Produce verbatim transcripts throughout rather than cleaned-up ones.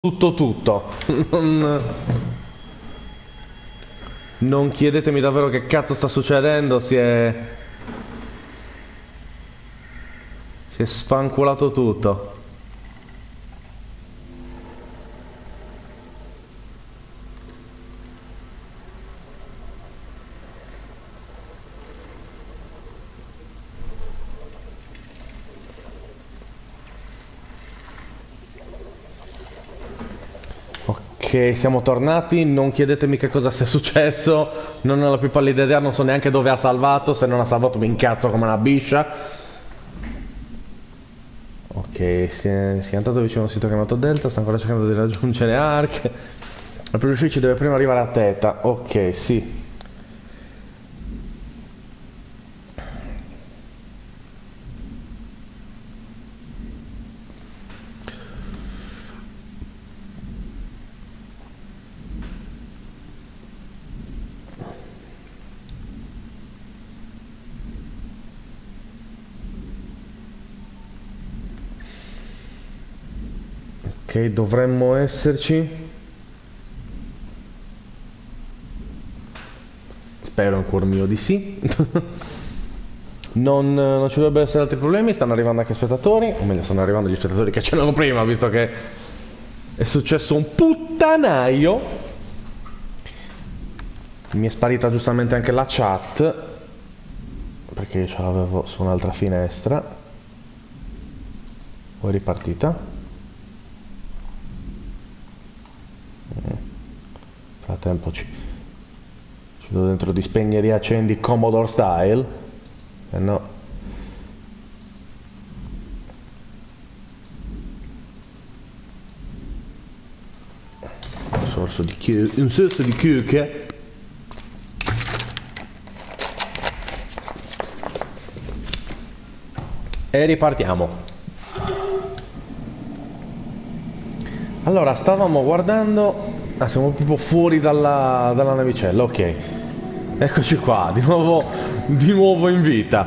tutto tutto. Non, non chiedetemi davvero che cazzo sta succedendo, si è... Si è sfanculato tutto. Ok, siamo tornati, non chiedetemi che cosa sia successo, non ho la più pallida idea, non so neanche dove ha salvato, se non ha salvato mi incazzo come una biscia. Ok, si è, si è andato vicino a un sito chiamato Delta, sta ancora cercando di raggiungere Ark. Ma per riuscirci deve prima arrivare a Theta, ok, sì. Ok, dovremmo esserci. Spero in cuor mio di sì. non, non ci dovrebbero essere altri problemi, stanno arrivando anche spettatori, o meglio stanno arrivando gli spettatori che c'erano prima, visto che è successo un puttanaio. Mi è sparita giustamente anche la chat, perché io ce l'avevo su un'altra finestra. Poi è ripartita. Frattempo ci, ci do dentro di spegni e riaccendi Commodore style. Eh no. Un sorso di chiu- un sorso di cuche. E ripartiamo. Allora, stavamo guardando. Ah, siamo proprio fuori dalla, dalla navicella, ok. Eccoci qua, di nuovo, di nuovo in vita.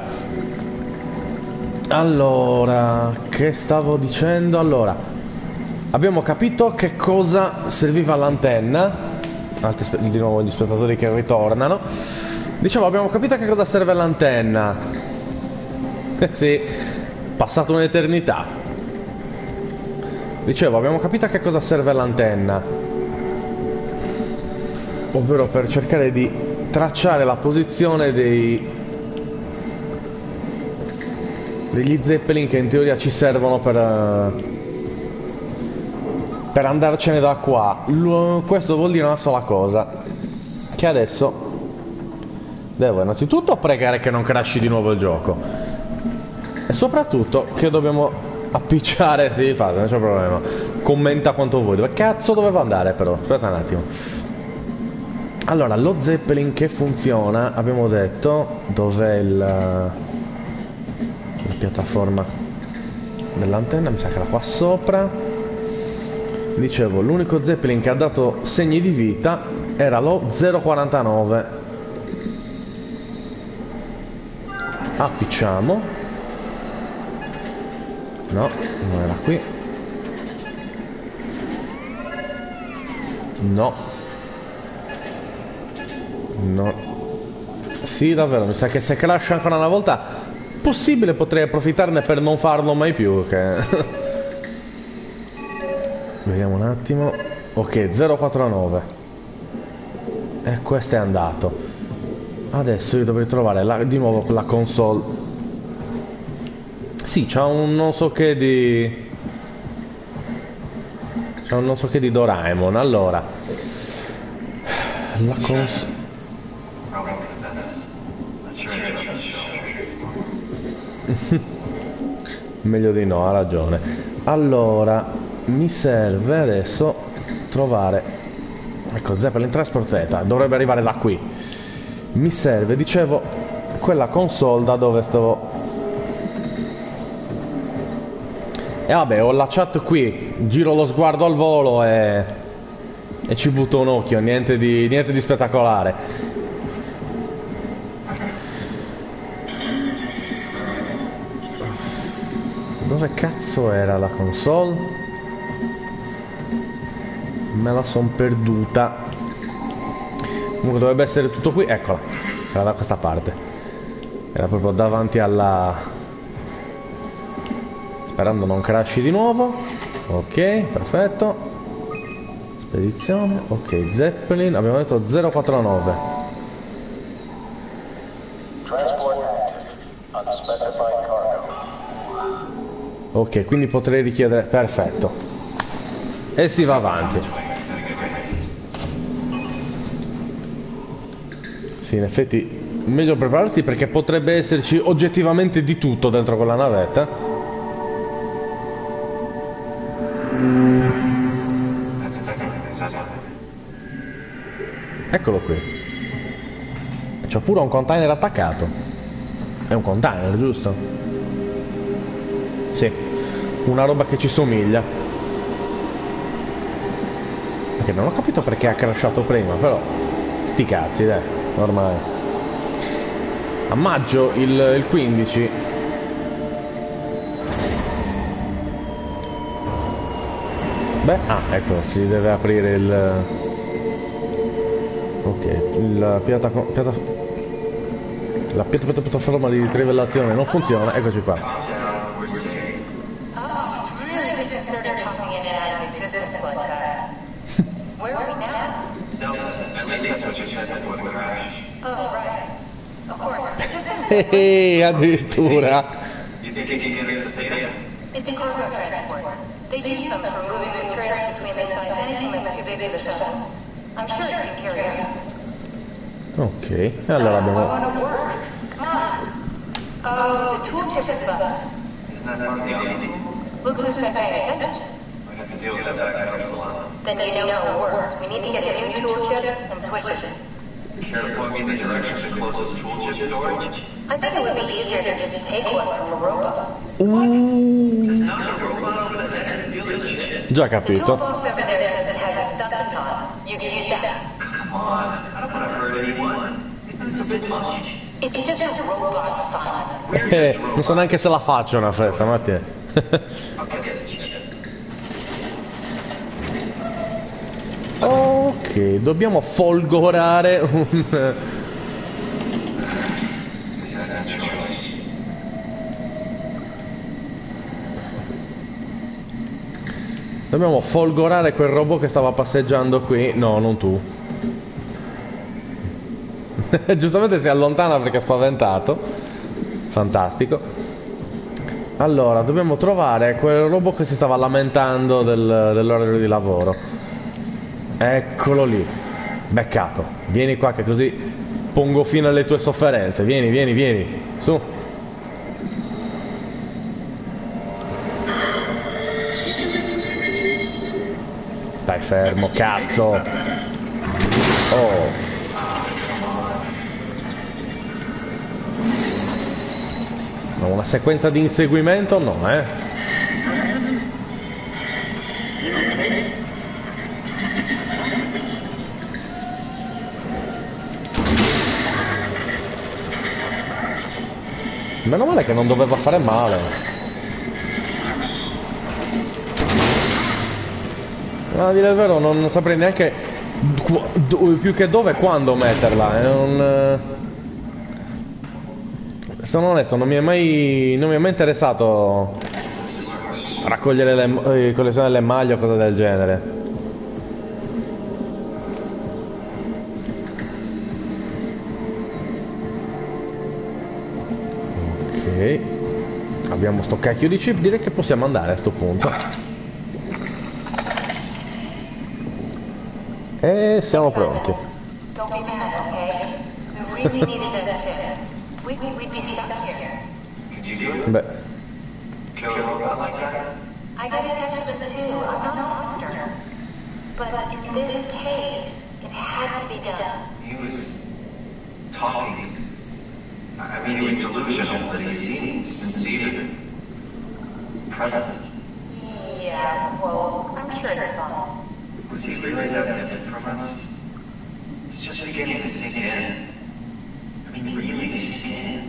Allora, che stavo dicendo? Allora, abbiamo capito che cosa serviva l'antenna. Altri, di nuovo gli spettatori che ritornano. Dicevo, abbiamo capito che cosa serve l'antenna. Sì, passata un'eternità. Dicevo, abbiamo capito a che cosa serve l'antenna, ovvero per cercare di tracciare la posizione dei degli zeppelin che in teoria ci servono per per andarcene da qua. L- questo vuol dire una sola cosa, che adesso devo innanzitutto pregare che non crashi di nuovo il gioco, e soprattutto che dobbiamo appicciare, sì, fate, non c'è problema. Commenta quanto vuoi. Dove cazzo dovevo andare però? Aspetta un attimo. Allora, lo Zeppelin che funziona, abbiamo detto, dov'è il, la piattaforma dell'antenna? Mi sa che era qua sopra. Dicevo, l'unico Zeppelin che ha dato segni di vita era lo zero quarantanove. Appicciamo. No, non era qui. No. No. Sì, davvero, mi sa che se crash ancora una volta, possibile potrei approfittarne per non farlo mai più. Che... Vediamo un attimo. Ok, zero quarantanove. E questo è andato. Adesso io dovrei trovare la, di nuovo la console. Sì, c'ha un non so che di... C'ha un non so che di Doraemon. Allora, la console... Meglio di no, ha ragione. Allora, mi serve adesso trovare... Ecco, Zeppelin Transport Z, dovrebbe arrivare da qui. Mi serve, dicevo, quella console da dove stavo... E vabbè, ho la chat qui, giro lo sguardo al volo e, e ci butto un occhio, niente di, niente di spettacolare. Dove cazzo era la console? Me la son perduta. Comunque dovrebbe essere tutto qui. Eccola. Era da questa parte. Era proprio davanti alla... Sperando non crashi di nuovo. Ok, perfetto. Spedizione. Ok, Zeppelin. Abbiamo detto zero quattro nove. Ok, quindi potrei richiedere... Perfetto. E si va avanti. Sì, in effetti meglio prepararsi perché potrebbe esserci oggettivamente di tutto dentro quella navetta. Eccolo qui. C'è pure un container attaccato. È un container, giusto? Sì, una roba che ci somiglia. Perché non ho capito perché ha crashato prima, però sti cazzi, dai, ormai. A maggio, il, il quindici. Beh, ah, ecco, si deve aprire il... Ok, il piata... piata la piata, piata, piattaforma di trivellazione non funziona, eccoci qua. Ehi, addirittura. It's a cargo transport. They use them for moving materials between the sites. Anything that's too big for the shuttles. I'm sure you can carry us. Ok, allora abbiamo... I want to work. Come on. Oh, the tool chip is bust. Isn't that part of the auditing? Look who's been paying attention. I have to deal with that back at Upsilon. Then you know how it works. We need to get a new tool chip and switch it. Care to point me in the direction of the closest tool chip storage? I think it would be easier to just take one from a robot. There's not a robot over the head stealing chips. Già The capito. toolbox over there says it has a stun baton. You could use that. Come on, I don't want to hurt anyone. Isn't this a bit much? It's just a robot, Simon. We're Eh, just non so neanche se la faccio una fretta, ma te. I'll get the chip. Ok, dobbiamo folgorare un... Is that a choice? Dobbiamo folgorare quel robot che stava passeggiando qui. No, non tu. Giustamente si allontana perché è spaventato. Fantastico. Allora, dobbiamo trovare quel robot che si stava lamentando del, dell'orario di lavoro. Eccolo lì. Beccato. Vieni qua che così pongo fine alle tue sofferenze. Vieni, vieni, vieni. Su. Stai fermo, cazzo. Oh. Una sequenza di inseguimento? No, eh. Meno male che non doveva fare male. Ma a dire il vero non saprei neanche più che dove e quando metterla. È un... Sono onesto, non mi è mai, non mi è mai interessato raccogliere le, collezionare le maglie o cose del genere. Ok, abbiamo sto cacchio di chip, direi che possiamo andare a sto punto. E siamo pronti. Don't be mad, okay? We really needed that chip. We'd, we'd be stuck here. Could you do it? Beh, Kill a robot like that? I got in touch with them too. I'm not a monster. But in this case, it had to be done. He was talking. I mean, he was delusional, but he seemed sincere. Present. Yeah, well, I'm sure it's fine. Was he really that different from us? It's just beginning to sink in. I mean, really sink in.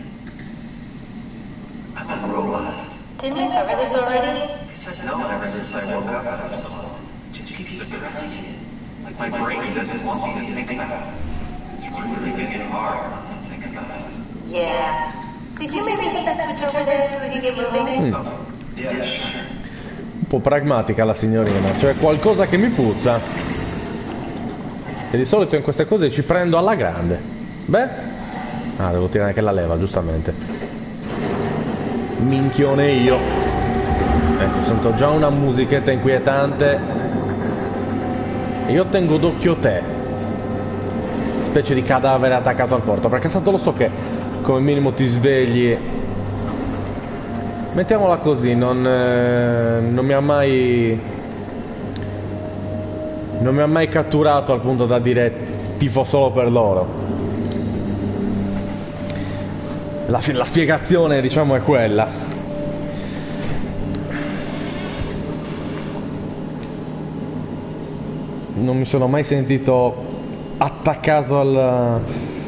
I'm a robot. Didn't we cover this already? I said no ever since I woke up at Upsilon. Just keep suppressing it. Like my brain doesn't want me to think about it. It's really getting hard not to think about it. Yeah. Could you maybe hit that switch over there so we can get moving? Oh, yeah, sure. Un po' pragmatica la signorina, cioè qualcosa che mi puzza. E di solito in queste cose ci prendo alla grande. Beh, ah, devo tirare anche la leva, giustamente. Minchione io. Ecco, sento già una musichetta inquietante. E io tengo d'occhio te. Specie di cadavere attaccato al porto, perché tanto lo so che come minimo ti svegli. Mettiamola così, non, eh, non mi ha mai non mi ha mai catturato al punto da dire tifo solo per loro. La, la spiegazione, diciamo, è quella. Non mi sono mai sentito attaccato al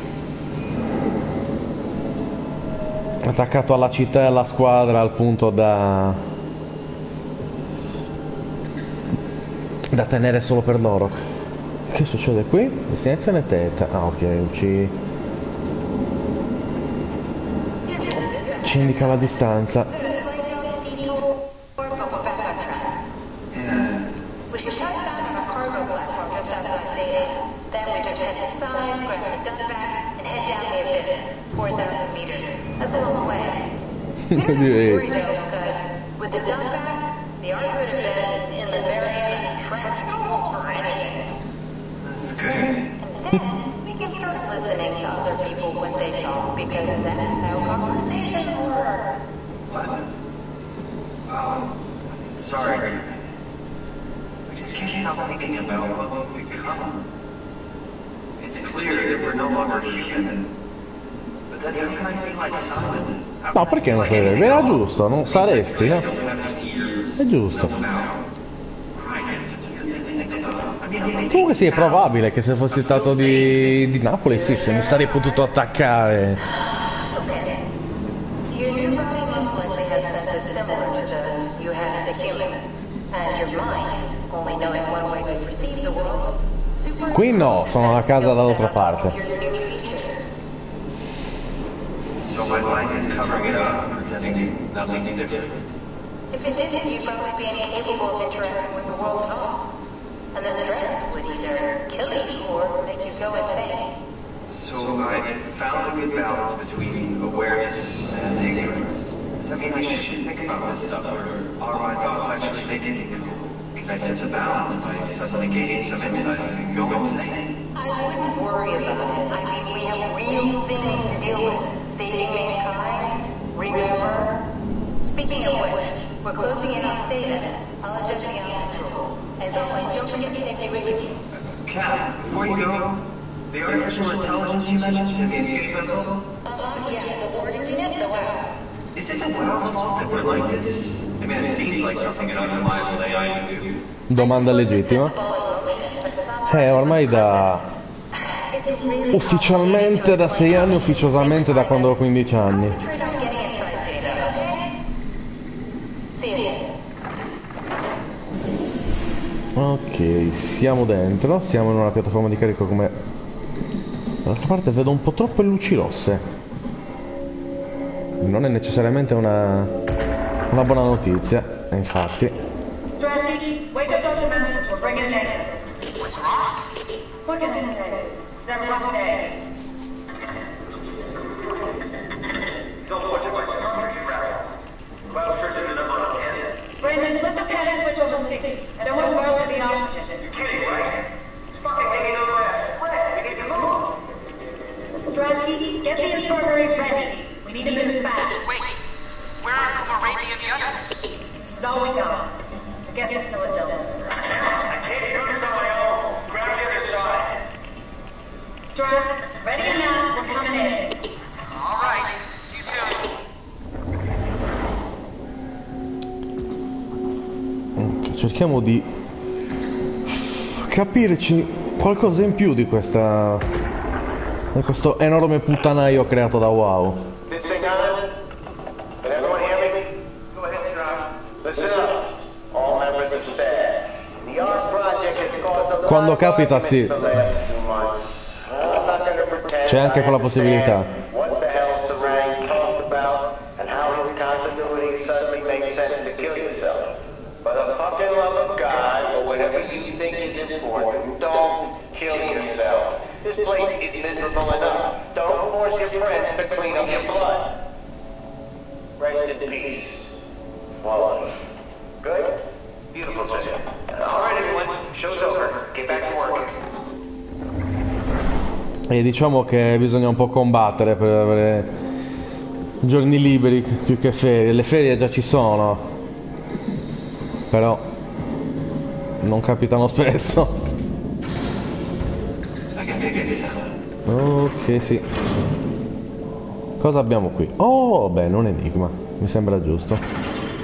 attaccato alla città e alla squadra al punto da da tenere solo per loro. Che succede qui? Destinazione Teta. Ah, ok, ci ci indica la distanza. We don't have to worry though, because with the dump back, the ark could have been in the very end trash for anything. That's good. And then we can start listening to other people when they talk, because that's how conversations work. What? Oh, sorry. I just can't stop thinking about what we've become. It's clear that we're no longer human. But then how can I feel like Simon? No, perché non sarebbe? Era giusto, non saresti, no? È giusto. Comunque sì, è probabile che se fossi stato di, di Napoli, sì, se mi sarei potuto attaccare. Okay. Your new body most likely has senses similar to those you had as a human. And your mind, only knowing one way to perceive the world, Qui no, sono a casa dall'altra parte. So my mind is covering it up, pretending nothing's different. If it didn't, you'd probably be incapable of interacting with the world at all. And the stress would either kill you or make you go insane. So I found a good balance between awareness and ignorance. Does that mean I shouldn't think about this stuff, or are my thoughts actually making me go? Can I tip the balance by suddenly gaining some insight and go insane? I wouldn't worry about it. I mean, we have real things to deal with. Saving mankind. Remember? Speaking of which, we're closing in on Theta. I'll adjust the outlet. As always, don't forget to take me with you. Kat, before you go, the artificial intelligence you mentioned in the escape vessel? Uh, yeah, the boarding unit, the WOW. Is it the WOW's fault that we're like this? I mean, it seems like something an unreliable A I would do. Domanda legittima. Eh, ormai da... ufficialmente da sei anni, ufficiosamente da quando ho quindici anni. Ok, siamo dentro, siamo in una piattaforma di carico come... Dall'altra parte vedo un po' troppe luci rosse. Non è necessariamente una, una buona notizia, infatti. Strasky, wake up Doctor Masters, we're bringing natives. What's wrong? What can I say? It's a rough day. Brendan, flip the panic switch over sixty. I don't want to borrow the oxygen. You're kidding, right? It's fucking hanging over that split. We need to move. Strasky, get the infirmary ready. We need to move fast. Wait, where are the Moravian units? So we go. I guess it's still a dildo. I can't do this on my own. Grab the other side. Strask, ready or not, we're coming in. All right. See you soon. Cerchiamo di capirci qualcosa in più di questa di questo enorme puttanaio creato da WoW. This thing on? Can everyone hear me? Go ahead, Strauss. Listen up, all members of staff. The ARC project Quando capita sì. C'è anche quella possibilità. What the hell Sarang talked about and how his continuity suddenly makes sense to kill yourself. For the fucking love of God, or whatever you think is important, don't kill yourself. This place is miserable enough. Don't force your friends to clean up your blood. Rest in peace. Wally. Good? Beautiful, sir. All right, everyone. Show's over. Get back to work. E diciamo che bisogna un po' combattere per avere giorni liberi più che ferie. Le ferie già ci sono, però non capitano spesso. Ok, sì. Cosa abbiamo qui? Oh, beh, un enigma. Mi sembra giusto.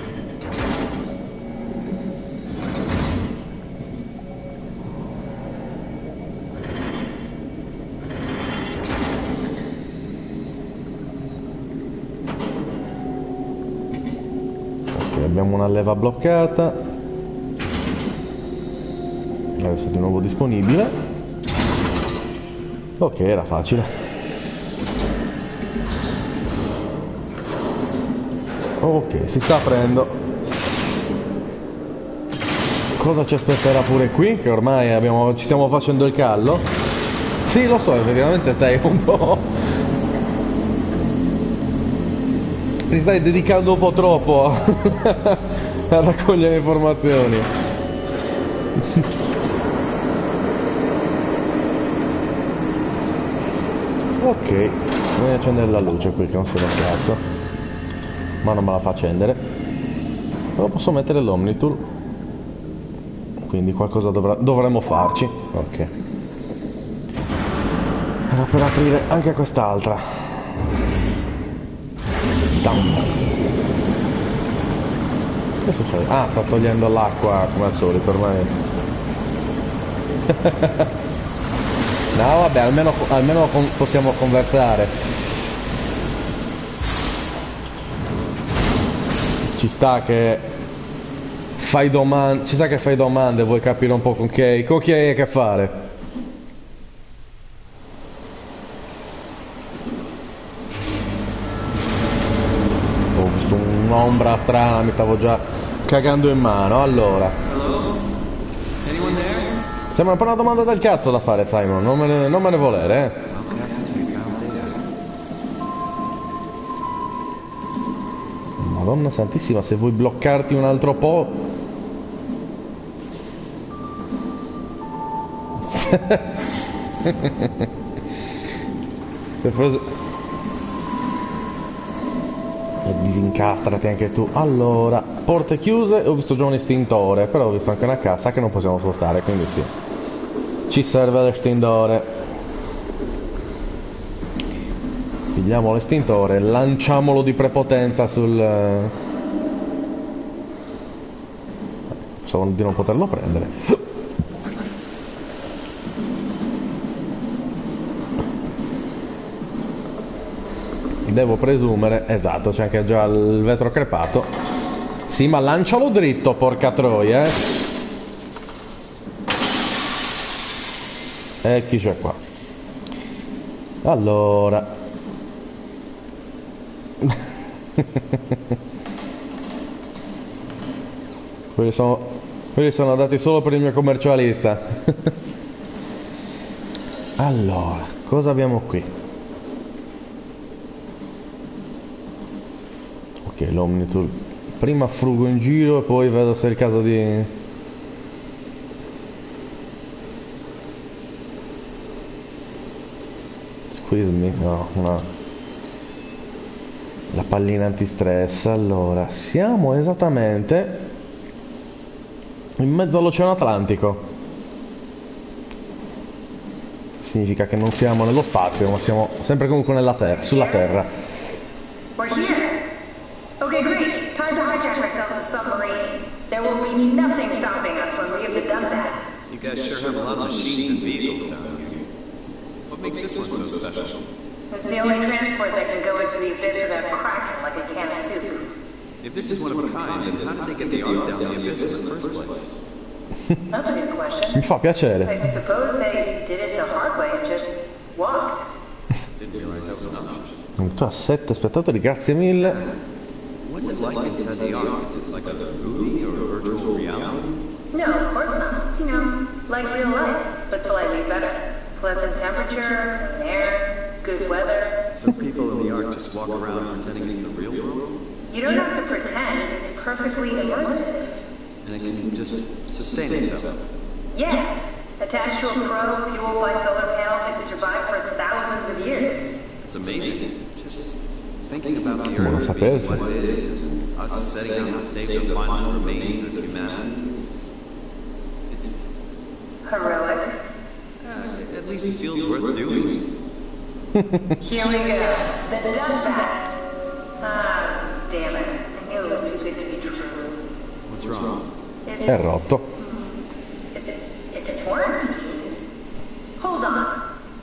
Abbiamo una leva bloccata. Adesso è di nuovo disponibile. Ok, era facile. Ok, si sta aprendo. Cosa ci aspetterà pure qui? Che ormai abbiamo, ci stiamo facendo il callo. Sì, lo so, effettivamente stai un po'... Ti stai dedicando un po' troppo a raccogliere informazioni. Ok, devi accendere la luce qui che non si vede un cazzo. Ma non me la fa accendere. Però posso mettere l'Omnitool. Quindi qualcosa dovrà, dovremmo farci. Ok. Era per aprire anche quest'altra. Che succede? Ah, sta togliendo l'acqua come al solito ormai. No, vabbè, almeno, almeno con, possiamo conversare. Ci sta che fai domande, ci sta che fai domande, vuoi capire un po' con chi hai, con chi hai a che fare. Un'ombra strana, mi stavo già cagando in mano. Allora, sembra un po' una domanda del cazzo da fare, Simon. Non me ne, non me ne volere, eh. Madonna santissima, se vuoi bloccarti un altro po'. Se fosse... Disincastrati anche tu. Allora, porte chiuse, ho visto già un estintore, però ho visto anche una cassa che non possiamo spostare, quindi sì, ci serve l'estintore. Pigliamo l'estintore, lanciamolo di prepotenza sul... Pensavo di non poterlo prendere. Devo presumere, esatto, c'è anche già il vetro crepato. Sì, ma lancialo dritto, porca troia, eh. E chi c'è qua? Allora. quelli, sono, quelli sono andati solo per il mio commercialista. Allora, cosa abbiamo qui? Ok, l'Omnitool. Prima frugo in giro e poi vedo se è il caso di... Squeeze me, no, no. La pallina antistress. Allora, siamo esattamente in mezzo all'Oceano Atlantico. Significa che non siamo nello spazio, ma siamo sempre comunque nella terra, sulla Terra. We're here. Okay, great. Time to hijack ourselves a submarine. There will be nothing stopping us when we have done that. You guys sure have a lot of machines and vehicles down here. What makes this one so special? It's the only transport that can go into the abyss without cracking like a can of soup. If this is one of a kind, then how did they get the ark down the abyss in the first place? That's a good question. Mi fa I piacere. suppose they did it the hard way and just walked. Didn't realize that was an option. Tu a sette spettatori, grazie mille. What's it like inside the Ark? Is it like a movie or a virtual reality? No, of course not. It's, you know, like real life, but slightly better. Pleasant temperature, clean air, good weather. So people in the Ark just walk around pretending it's the real world? You don't have to pretend, it's perfectly immersive. And it can just sustain itself? Yes, attached to a probe fueled by solar panels, it can survive for thousands of years. It's amazing. Just thinking about the Buona Earth being sapersi. what it is, and us setting out to save the final remains of humanity, it's... it's... Heroic. Uh, at least it feels worth doing. Here we go. The done bat. Ah, damn it. I knew it was too good to be true. What's wrong? È It's, rotto. it, it's quarantined. Hold on.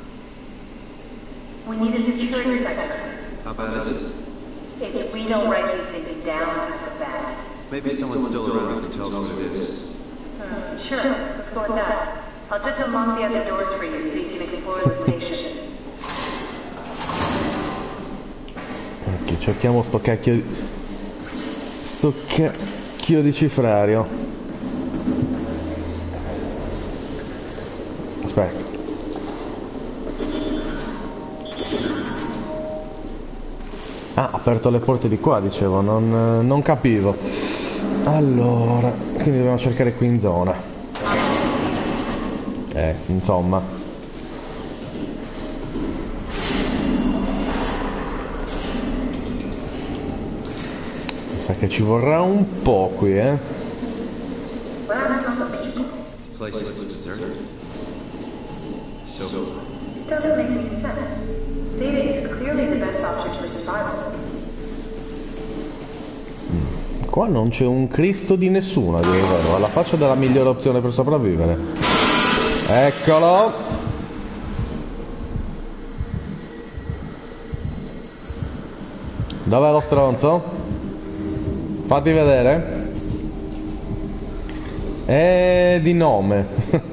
We need a security sector. How bad is it? It's we don't write these things down type of bad. Maybe someone's still around who can tell us what it is. Hmm, sure, let's go with that. I'll just unlock the other doors for you so you can explore the station. Ok, cerchiamo sto cacchio di... sto cacchio di cifrario. Aspetta. Ah, ha aperto le porte di qua, dicevo, non, non capivo. Allora, quindi dobbiamo cercare qui in zona. Eh, insomma. Mi sa che ci vorrà un po' qui, eh. What happened to all the people? This place looks deserted. So, It doesn't make any sense. Data is clearly the best option for survival. Qua non c'è un Cristo di nessuno, a dire il vero. Alla faccia della migliore opzione per sopravvivere. Eccolo! Dov'è lo stronzo? Fatti vedere. È di nome.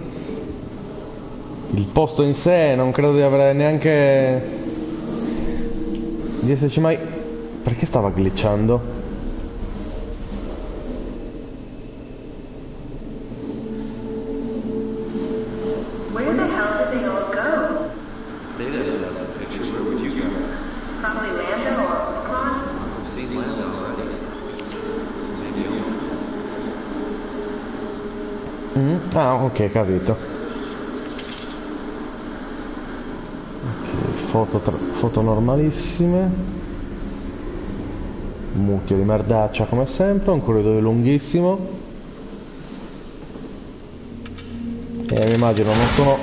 Il posto in sé non credo di avere neanche... di esserci mai... Perché stava glitchando? Where the hell did they all go? Data is out of the picture. Where would you go? Probably Lando or Omicron? We've seen land already. Maybe only. Mm? Ah, ok, capito. Ok, foto, tra- foto normalissime. Un mucchio di merdaccia come sempre, un corridoio lunghissimo. E mi immagino, non sono...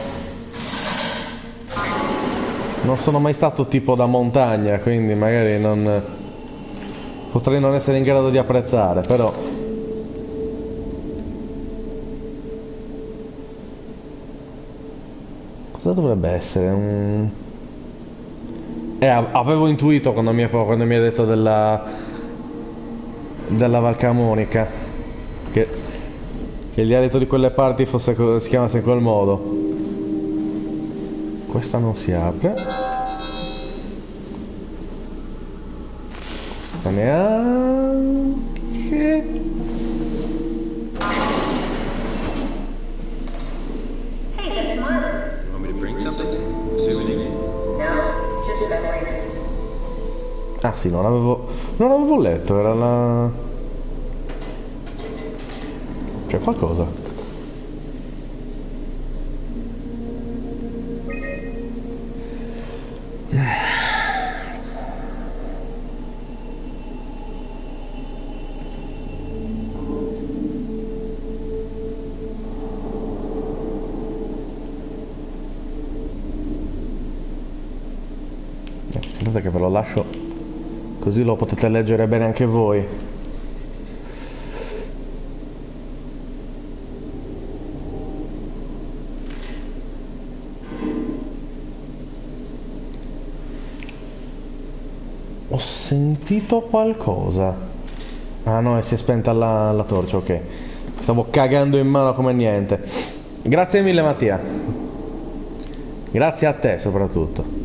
non sono mai stato tipo da montagna, quindi magari non... potrei non essere in grado di apprezzare, però... Cosa dovrebbe essere? Un... Eh, a- avevo intuito quando mi, ha- quando mi ha detto della... della Val Camonica. Che... che il dialetto di quelle parti fosse co- si chiamasse in quel modo. Questa non si apre. Questa neanche... Hey, that's Mark. You want me to bring something? A souvenir? No, it's just memories. Ah sì, non avevo... non avevo letto, era la... c'è qualcosa. Aspettate che ve lo lascio, così lo potete leggere bene anche voi. Ho sentito qualcosa. Ah no, e si è spenta la, la torcia, ok. Stavo cagando in mano come niente. Grazie mille Mattia. Grazie a te soprattutto.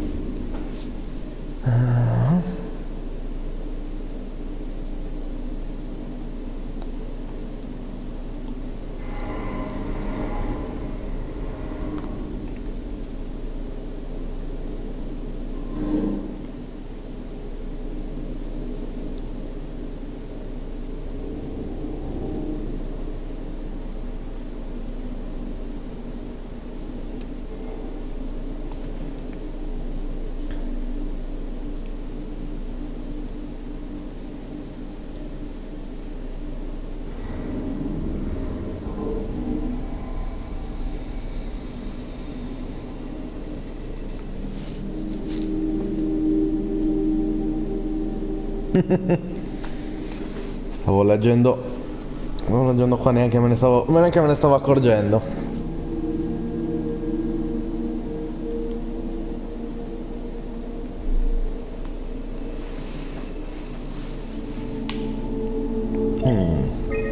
Stavo leggendo, stavo leggendo qua, neanche me ne stavo, neanche me ne stavo accorgendo. Hmm.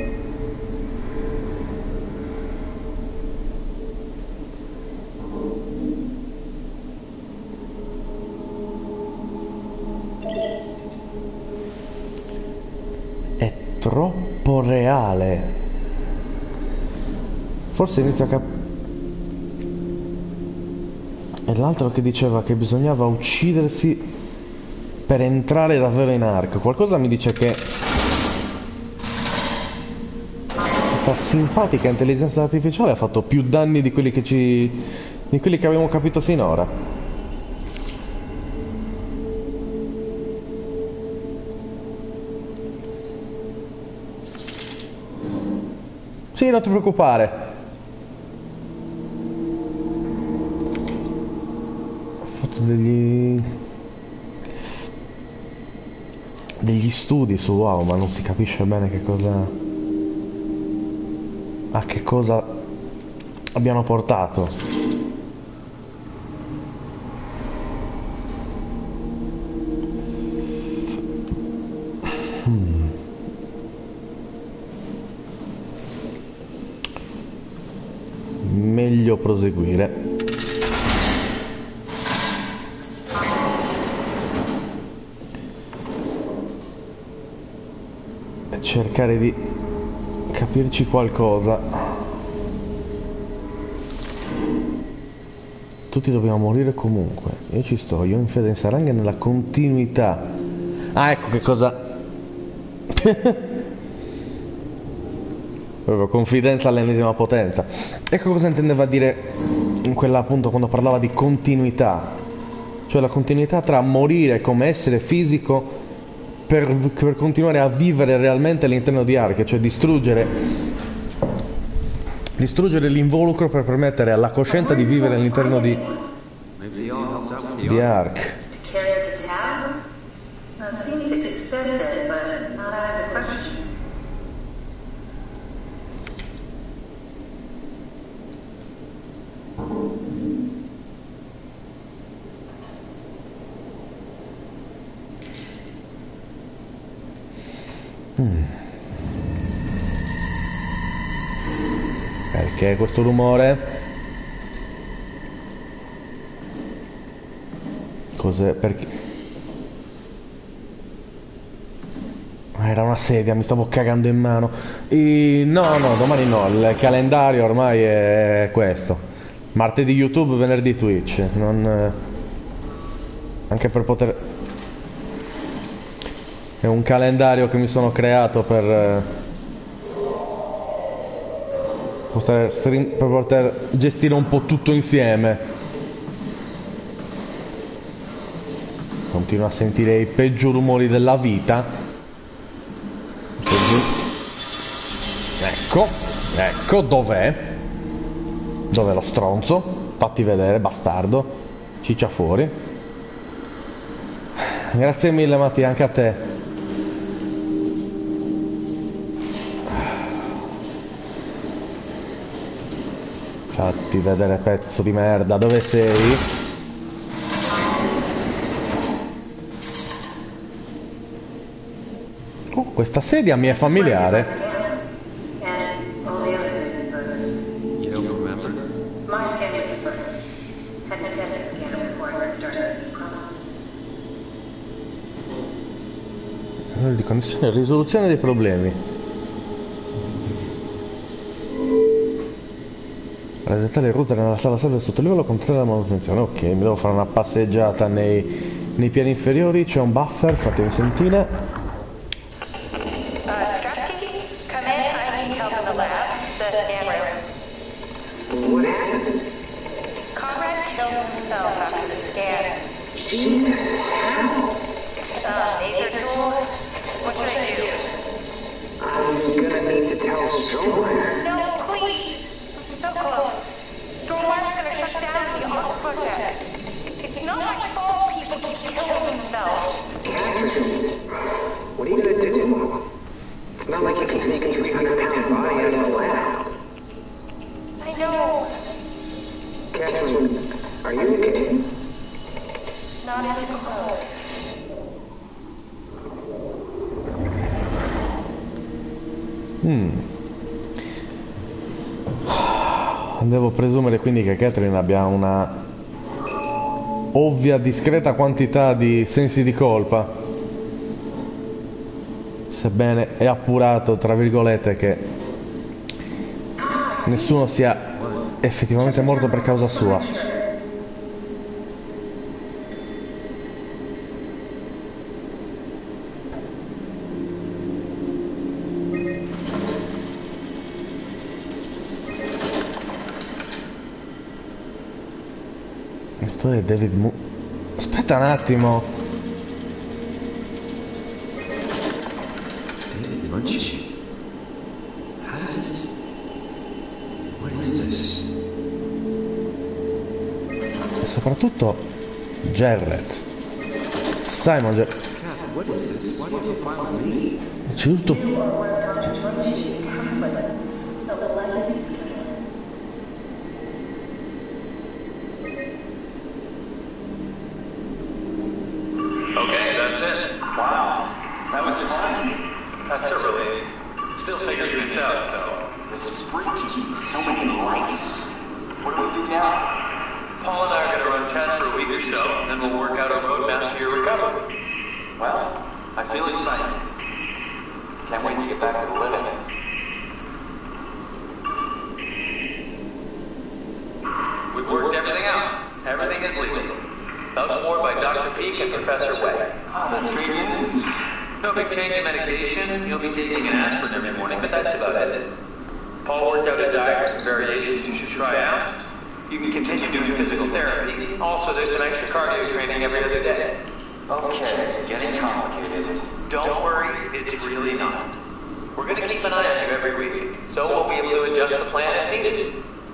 Troppo reale. Forse inizio a cap... E l'altro che diceva che bisognava uccidersi per entrare davvero in Ark. Qualcosa mi dice che questa simpatica intelligenza artificiale ha fatto più danni di quelli che ci... di quelli che abbiamo capito sinora. Sì, non ti preoccupare. Ho fatto degli... degli studi su WoW, ma non si capisce bene che cosa... a che cosa abbiano portato. Hmm. Meglio proseguire. E cercare di capirci qualcosa. Tutti dobbiamo morire comunque. Io ci sto, io in fede in Saranga nella continuità. Ah, ecco che cosa... Proprio confidenza all'ennesima potenza. Ecco cosa intendeva dire in quella, appunto, quando parlava di continuità. Cioè la continuità tra morire come essere fisico per, per continuare a vivere realmente all'interno di Ark. Cioè distruggere Distruggere l'involucro per permettere alla coscienza di vivere all'interno di Di Ark. Hmm. Perché questo rumore? Cos'è? Perché? Era una sedia, mi stavo cagando in mano. E... No, no, domani no, il calendario ormai è questo. Martedì YouTube, venerdì Twitch. Non... Anche per poter... È un calendario che mi sono creato per poter, stream, per poter gestire un po' tutto insieme. Continuo a sentire i peggio rumori della vita. Ecco, ecco, dov'è? Dov'è lo stronzo? Fatti vedere, bastardo. Ciccia fuori. Grazie mille Mattia, anche a te. Fatti vedere, pezzo di merda, dove sei? Oh, questa sedia mi è familiare. latest first. Had to test the scanner before I could start making promises. Di connessione e risoluzione dei problemi. Resettare il router nella sala sede sotto livello controllare la manutenzione. Ok, mi devo fare una passeggiata nei, nei piani inferiori. C'è un buffer, fatemi sentire. What happened? Conrad killed himself after the scan. Jesus, how? Uh, laser tool? What should I do? I'm gonna need to tell Strohmeyer. No, please! I'm so close. Stormwire's gonna shut down the Ark project. It's not my fault people keep killing themselves. Catherine, what are you gonna do? It's not like you can sneak a three hundred pound body out of the lab. I know. Catherine, are you okay? Not even close. Hmm. Devo presumere quindi che Catherine abbia una ovvia, discreta quantità di sensi di colpa, sebbene è appurato, tra virgolette, che nessuno sia effettivamente morto per causa sua. L'attore David Mo... Aspetta un attimo. David Munchie. How did this... What is this? E soprattutto Jarrett. Simon Jarrett. Kath, what is this? Why do you profile me? C'è tutto. You are Doctor Munchie's template of the legacy scanner. Okay, that's it. Wow. That was fun. That's a relief. Still figuring this out, so. This is freaky. So many lights. What do we do now? Paul and I are gonna run tests for a week or so, then we'll work out a roadmap to your recovery. Well, I feel excited. Can't wait to get back to the living. We've worked everything out. Everything is legal. Vouched for by Doctor Peak and Professor Way. Oh, that's great news. No big change in medication. You'll be taking an aspirin every morning, but that's about it. Paul worked out a diet with some variations you should try out. You can continue doing physical therapy. Also, there's some extra cardio training every other day. Okay, getting complicated. Don't worry, it's really not. We're going to keep an eye on you every week, so we'll be able to adjust the plan if needed.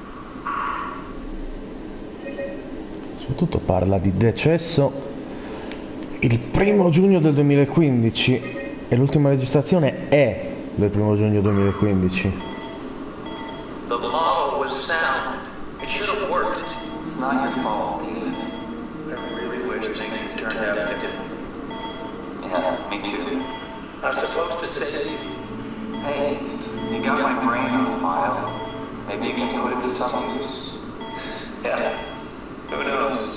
Soprattutto parla di decesso il primo giugno del duemilaquindici e l'ultima registrazione è del primo giugno duemilaquindici. The model was sound. It should have worked. It's not your fault, David. I really wish things had turned out differently. Yeah, me too. I was supposed to say you. Hey, you got my brain on file. Maybe you can put it to some use. Yeah. Who knows?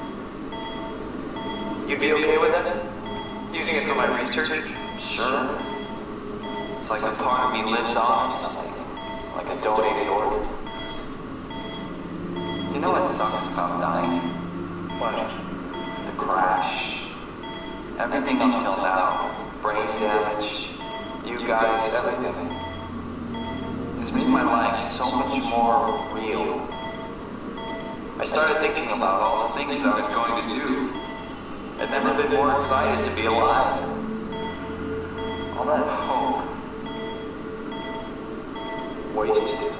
You'd be okay with that? Using it for my research? Sure. It's like a part of me lives on or something. Like a donated organ. You know what sucks about dying? What? The crash. Everything up till now. Brain damage. You guys, everything. It's made my life so much more real. I started thinking about all the things I was going to do. I'd never been more excited to be alive. All that hope. Wasted.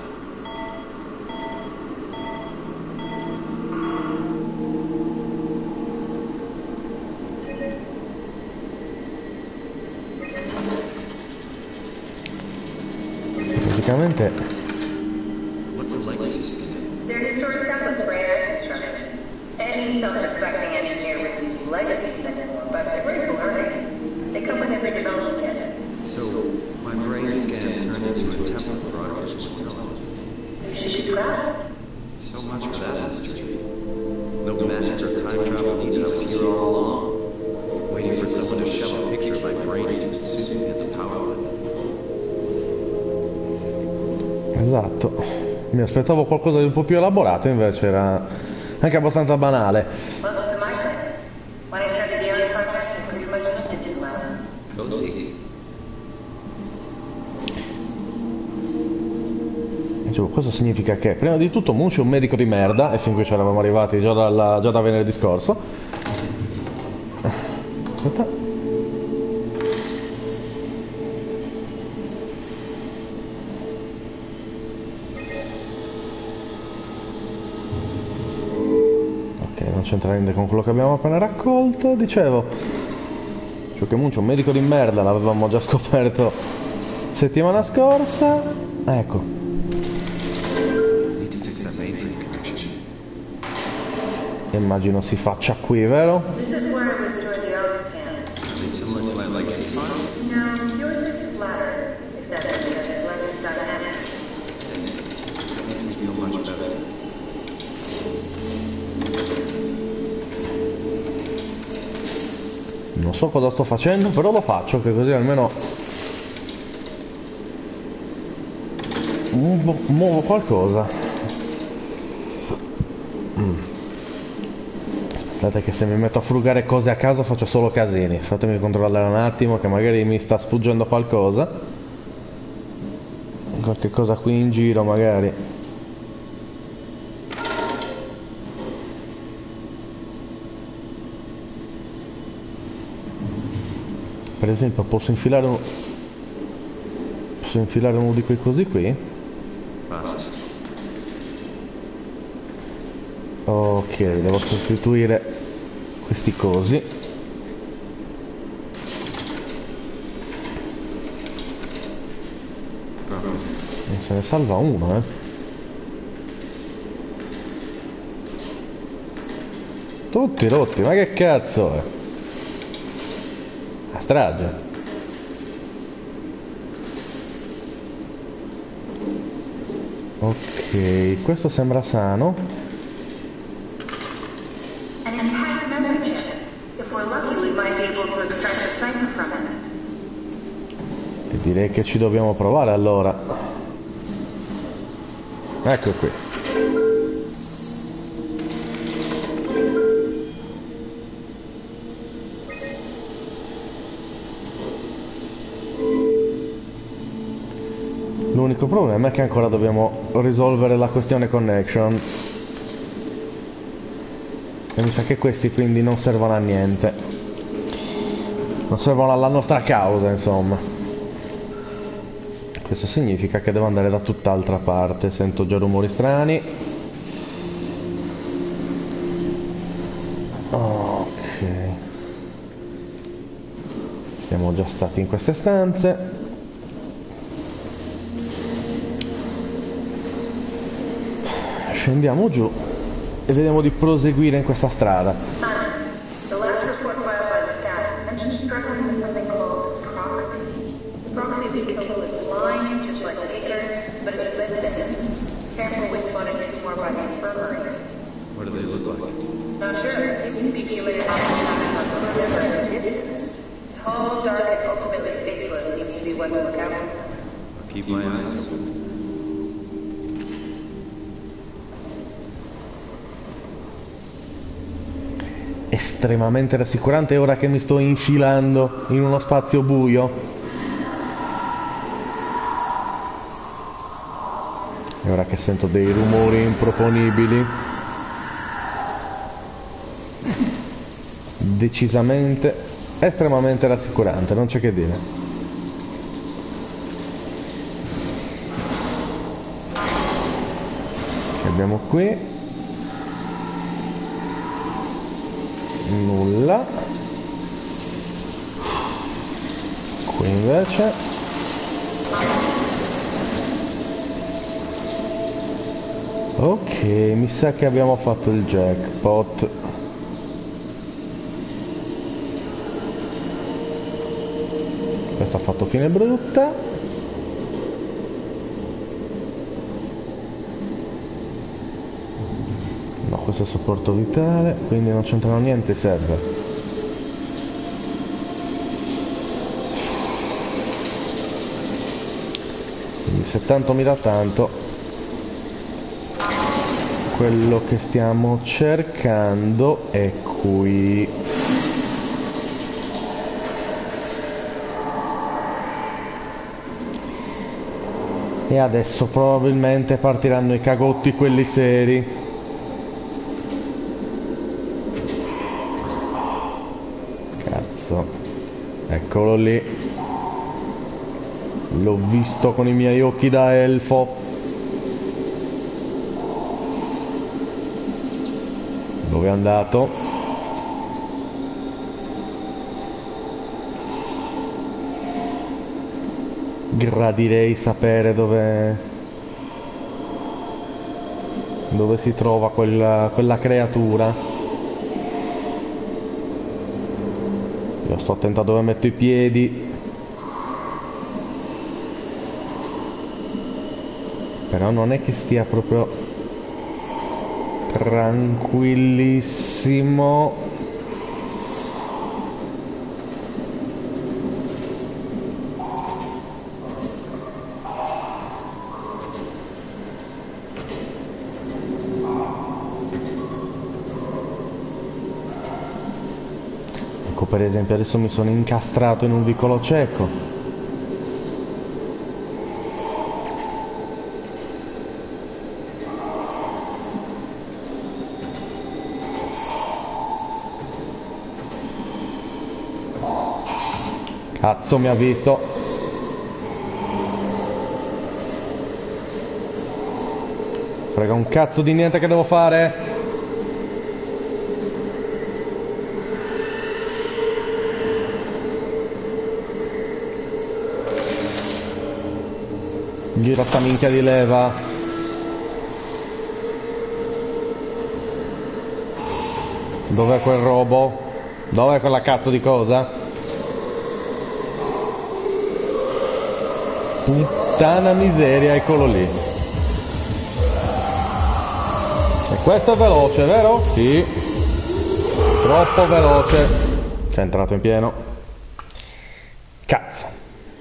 Praticamente What's a legacy system? They're historic templates for A I construction. Any self-respecting engineer would use legacies anymore, but they're great for learning. They come with every development kit. So, my brain scan turned into a template for artificial intelligence. You should be proud. So much for that mystery. No magic or time travel needed. I was here all along, waiting for someone to shove a picture of my brain into the suit and hit the power button. Esatto. Mi aspettavo qualcosa di un po' più elaborato, invece era anche abbastanza banale. Welcome to my place. When I started the Alien Project, I pretty much lived in this lab. Cozy. Dicevo, questo significa che prima di tutto Munch è un medico di merda, e fin qui ci eravamo arrivati già, dalla, già da venerdì scorso. Aspetta. Ok, non c'entra niente con quello che abbiamo appena raccolto. Dicevo, cioè che Munch è un medico di merda, l'avevamo già scoperto settimana scorsa. Ecco. Immagino si faccia qui, vero? This is where I would store the arc scans. Are they similar to my legacy file? No, yours is flatter, if that makes sense, less dynamic. That makes me feel much better. Non so cosa sto facendo, però lo faccio, che così almeno muovo, muovo qualcosa. Mm. Aspettate che se mi metto a frugare cose a caso faccio solo casini. Fatemi controllare un attimo che magari mi sta sfuggendo qualcosa. Qualche cosa qui in giro magari. Per esempio posso infilare un... Posso infilare uno di quei cosi qui? Basta. Ok, devo sostituire questi cosi. Non se ne salva uno, eh. Tutti rotti, ma che cazzo è? La strage. Ok, questo sembra sano. An intact memory chip. If we're lucky, we might be able to extract a cipher from it. E direi che ci dobbiamo provare allora. Ecco qui. L'unico problema è che ancora dobbiamo risolvere la questione connection. E mi sa che questi quindi non servono a niente. Non servono alla nostra causa, insomma. Questo significa che devo andare da tutt'altra parte. Sento già rumori strani. Ok. Siamo già stati in queste stanze. Scendiamo giù e vediamo di proseguire in questa strada. Simon, the last report filed by the staff mentioned struggling with something called proxy. The proxy we killed was blind, just like Akers, but it was Simmons. Careful, we spotted two more by the infirmary. What do they look like? Not sure, it seems to be human habitat, but never at a distance. Tall, dark, and ultimately faceless seems to be what to look out for. I'll keep my eyes open. Estremamente rassicurante ora che mi sto infilando in uno spazio buio. E ora che sento dei rumori improponibili. Decisamente, estremamente rassicurante, non c'è che dire. Che abbiamo qui? Nulla. Qui invece ok, mi sa che abbiamo fatto il jackpot. Questo ha fatto fine brutta. No, questo è supporto vitale, quindi non c'entrano niente, serve. Quindi se tanto mi dà tanto, quello che stiamo cercando è qui. E adesso probabilmente partiranno i cagotti, quelli seri. Cazzo. Eccolo lì. L'ho visto con i miei occhi da elfo. Dove è andato? Gradirei sapere dove dove si trova quella, quella creatura. Io sto attento a dove metto i piedi, però non è che stia proprio tranquillissimo. Per esempio adesso mi sono incastrato in un vicolo cieco. Cazzo, mi ha visto. Frega un cazzo di niente, che devo fare? Gira sta minchia di leva. Dov'è quel robo? Dov'è quella cazzo di cosa? Puttana miseria, eccolo lì. E questo è veloce, vero? Sì. Troppo veloce. C'è entrato in pieno. Cazzo.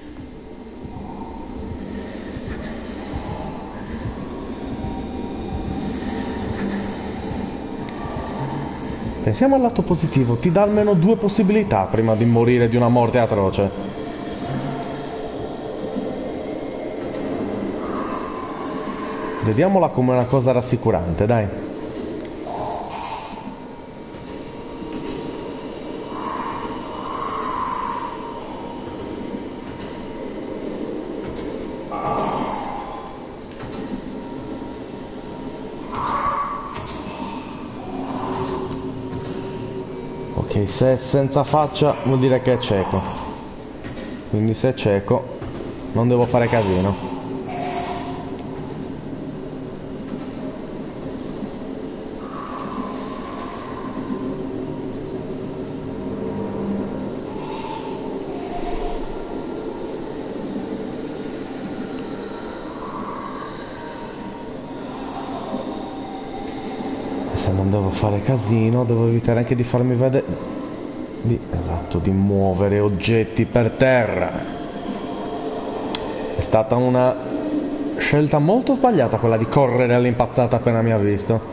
Pensiamo al lato positivo, ti dà almeno due possibilità prima di morire di una morte atroce. Vediamola come una cosa rassicurante, dai. Ok, se è senza faccia vuol dire che è cieco. Quindi se è cieco non devo fare casino. Se non devo fare casino, devo evitare anche di farmi vedere, di, esatto, di muovere oggetti per terra. È stata una scelta molto sbagliata quella di correre all'impazzata appena mi ha visto.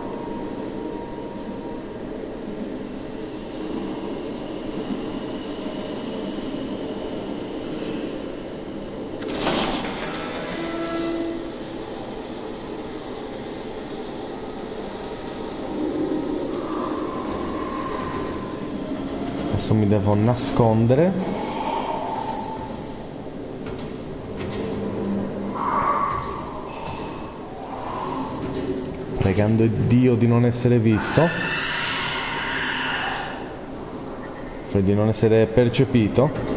Adesso mi devo nascondere. Pregando Dio di non essere visto. Cioè di non essere percepito.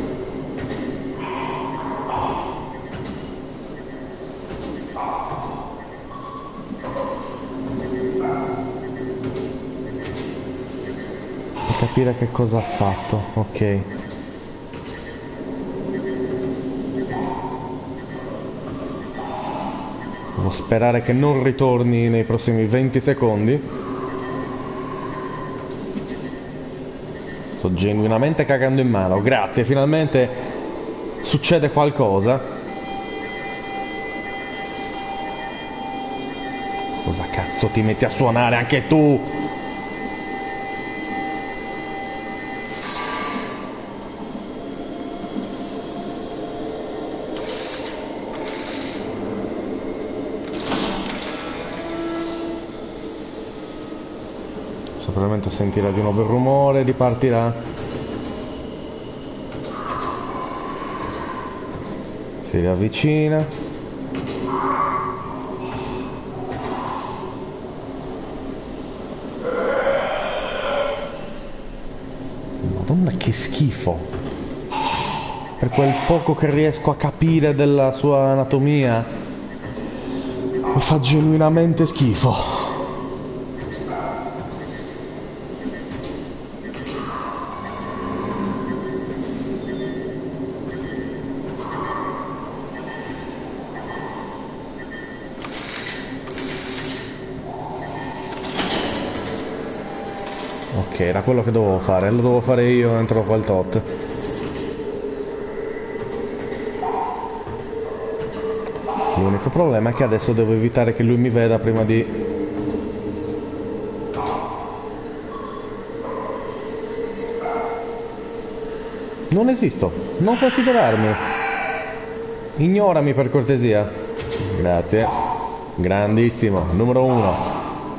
Capire che cosa ha fatto, ok. Devo sperare che non ritorni nei prossimi venti secondi. Sto genuinamente cagando in mano. Grazie, finalmente succede qualcosa. Cosa cazzo ti metti a suonare anche tu? Probabilmente sentirà di nuovo il rumore, ripartirà. Si riavvicina. Madonna che schifo. Per quel poco che riesco a capire della sua anatomia, mi fa genuinamente schifo. Ok, era quello che dovevo fare, lo dovevo fare io entro quel tot. L'unico problema è che adesso devo evitare che lui mi veda prima di... Non esisto, non considerarmi. Ignorami per cortesia. Grazie. Grandissimo, numero uno.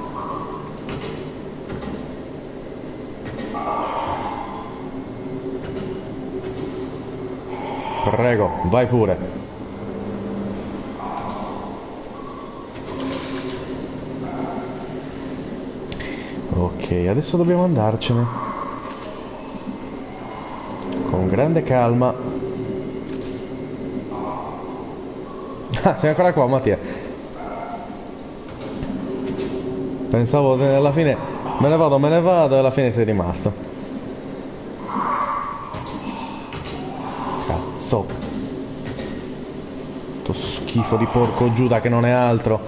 Prego, vai pure. Ok, adesso dobbiamo andarcene. Con grande calma. Ah, sei ancora qua, Mattia. Pensavo che alla fine me ne vado, me ne vado e alla fine sei rimasto. Sto schifo di porco Giuda che non è altro.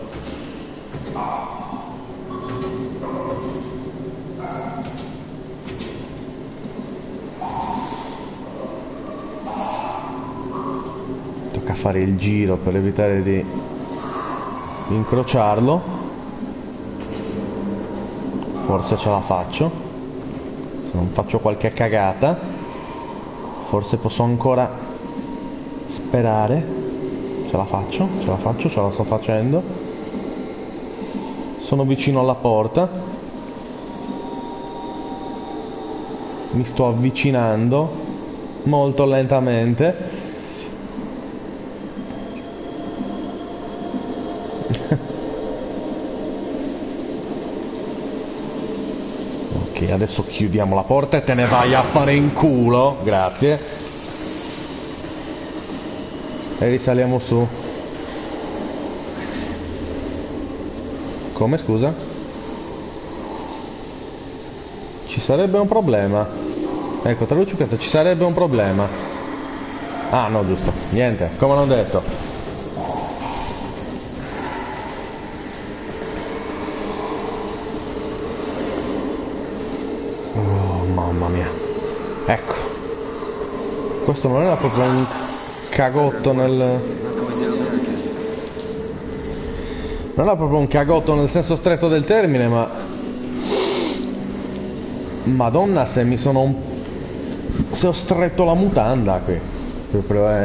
Tocca fare il giro per evitare di incrociarlo. Forse ce la faccio. Se non faccio qualche cagata, forse posso ancora sperare. Ce la faccio, ce la faccio, ce la sto facendo. Sono vicino alla porta. Mi sto avvicinando molto lentamente. Ok, adesso chiudiamo la porta e te ne vai a fare in culo. Grazie. E risaliamo su. Come, scusa? Ci sarebbe un problema. Ecco, traduci questo, ci sarebbe un problema. Ah, no, giusto. Niente, come l'ho detto. Oh, mamma mia. Ecco. Questo non era proprio un cagotto nel... Non è proprio un cagotto nel senso stretto del termine, ma... Madonna se mi sono un... se ho stretto la mutanda qui. Proprio è...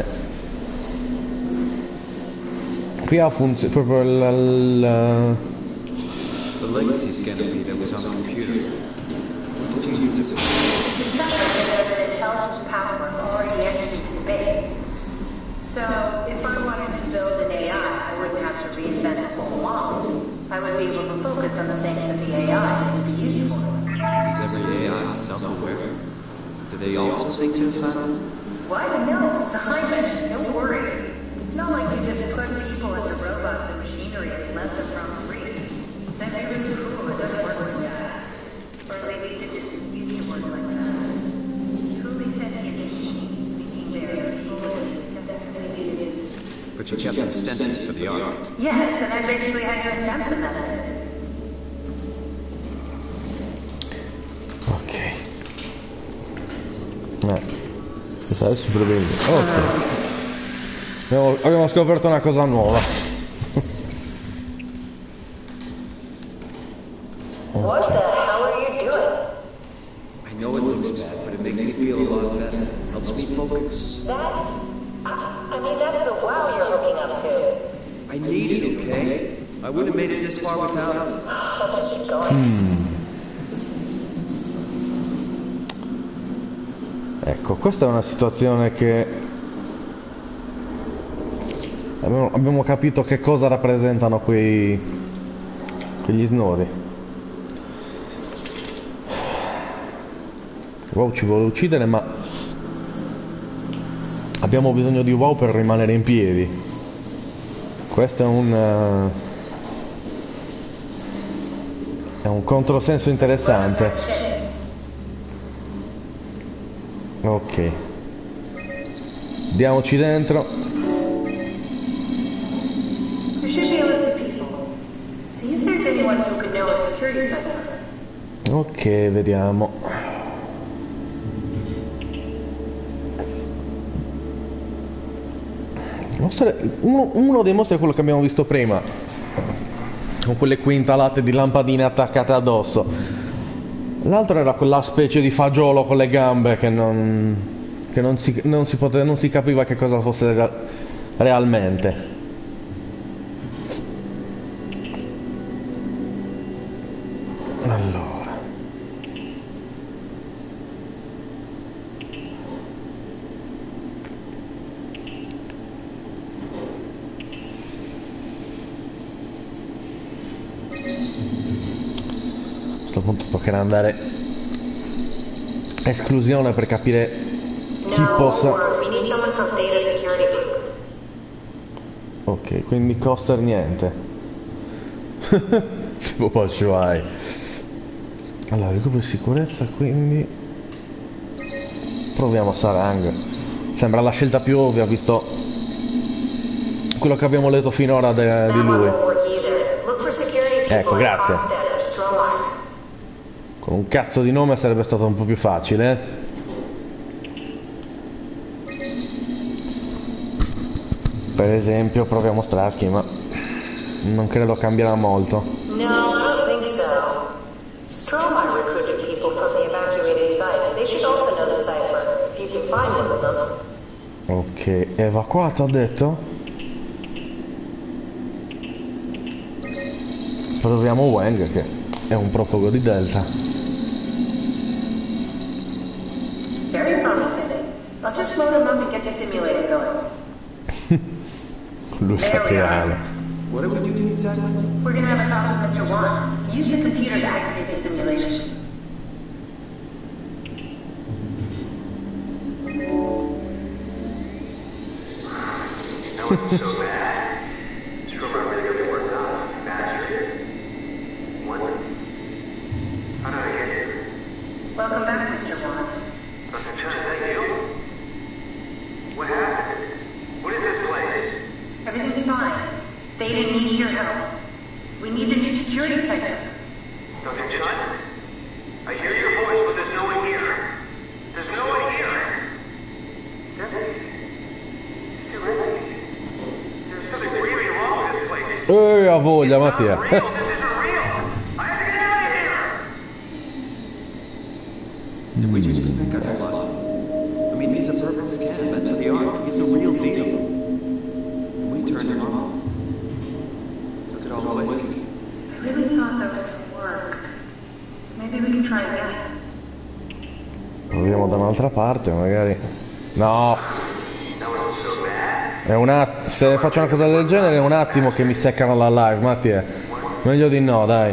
Qui ha funzionato proprio il... il... The legacy scanner read that was on the computer. What did you use it for? It's a template of an intelligence power already etched into the base. So, if I wanted to build an A I, I wouldn't have to reinvent the whole model. I would be able to focus on the things that the A I is to be used for. Is every A I self-aware? Do they also think they're silent? What? No, Simon, don't worry. It's not like we just put people into robots and machinery and let them run free. That'd be really cool. It doesn't work like that. Or at least it didn't used to work like that. Truly sentient machines speaking their voices. But you kept them sentient for the Ark. Yes, and I basically had to invent the method. Ok. Eh, adesso prevedo. Ok. Abbiamo, abbiamo scoperto una cosa nuova. What the hell are you doing? I know it looks bad, but it makes me feel a lot better. Helps me focus. That's... I, I mean, that's the wow you're hooking up to. I need it, okay? I wouldn't have made it this far without it. Let's just keep going. Ecco, questa è una situazione che abbiamo, abbiamo capito che cosa rappresentano quei quegli snori. Wow ci vuole uccidere, ma abbiamo bisogno di Wow per rimanere in piedi. Questo è un uh, è un controsenso interessante. Ok, diamoci dentro. There should be a list of people. See if there's anyone who could know a security cipher. Ok, vediamo. Uno, uno dei mostri è quello che abbiamo visto prima, con quelle quintalate di lampadine attaccate addosso. L'altro era quella specie di fagiolo con le gambe che non, che non, si, non, si, poteva, non si capiva che cosa fosse re, realmente. Allora. A questo punto toccherà andare a esclusione per capire chi possa. We need someone from Theta Security Group. Ok, quindi Coster niente. Tipo Pashuai. Allora, recupero sicurezza, quindi proviamo a Sarang. Sembra la scelta più ovvia visto quello che abbiamo letto finora de, di lui. Ecco, grazie. Con un cazzo di nome sarebbe stato un po' più facile, eh? Per esempio proviamo Strasky, ma non credo cambierà molto. No, I don't think so. Stroman recruited people from the evacuated sites. They should also know the cipher, if you can find one of them. Ok, evacuato ha detto? Proviamo Wang, che è un profugo di Delta. Very promising. I'll just load him up and get the simulator going. Lui sa che ha. What are we doing exactly? We're gonna have a talk with Mister Wan. Use the computer to activate the simulation. That wasn't so bad. It's from our regular work now. Faster. What? How did I get here? Welcome back, Mister Wan. Doctor Chen, is that you? What happened? What is this place? Everything's fine. Theta needs your help. We need the new security cipher. Doctor Chen? I hear your voice, but there's no one here. There's no one here. It's too late. There's something really wrong with this place. Eh, ha voglia, Mattia. This isn't real. I have to get out of here. Did we just pick up that luck? I mean, he's a perfect scan meant for the Ark. He's the real deal. And we turned him off. Took it all away. I really thought that was gonna work. Maybe we can try again. Proviamo da un'altra parte, magari. No! È un att- se faccio una cosa del genere è un attimo che mi seccano la live, Mattia. Meglio di no, dai.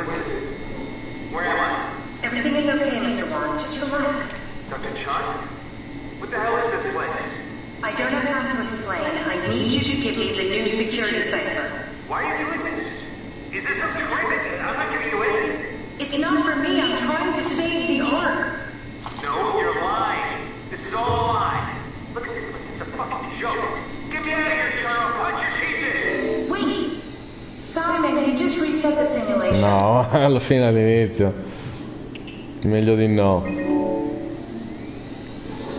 Everything is okay, Mister Wan. Just relax. Doctor Chen? What the hell is this place? I don't have time to explain. I need you to give me the new security cipher. Why are you doing this? Is this some trick? I'm not giving you anything. It's not for me. I'm trying to save the Ark. No, you're lying. This is all a lie. Look at this place. It's a fucking joke. Get me out of here, Charles. Punch your teeth in. Wait! Simon, you just reset the simulation. No, alla fine all'inizio. Meglio di no.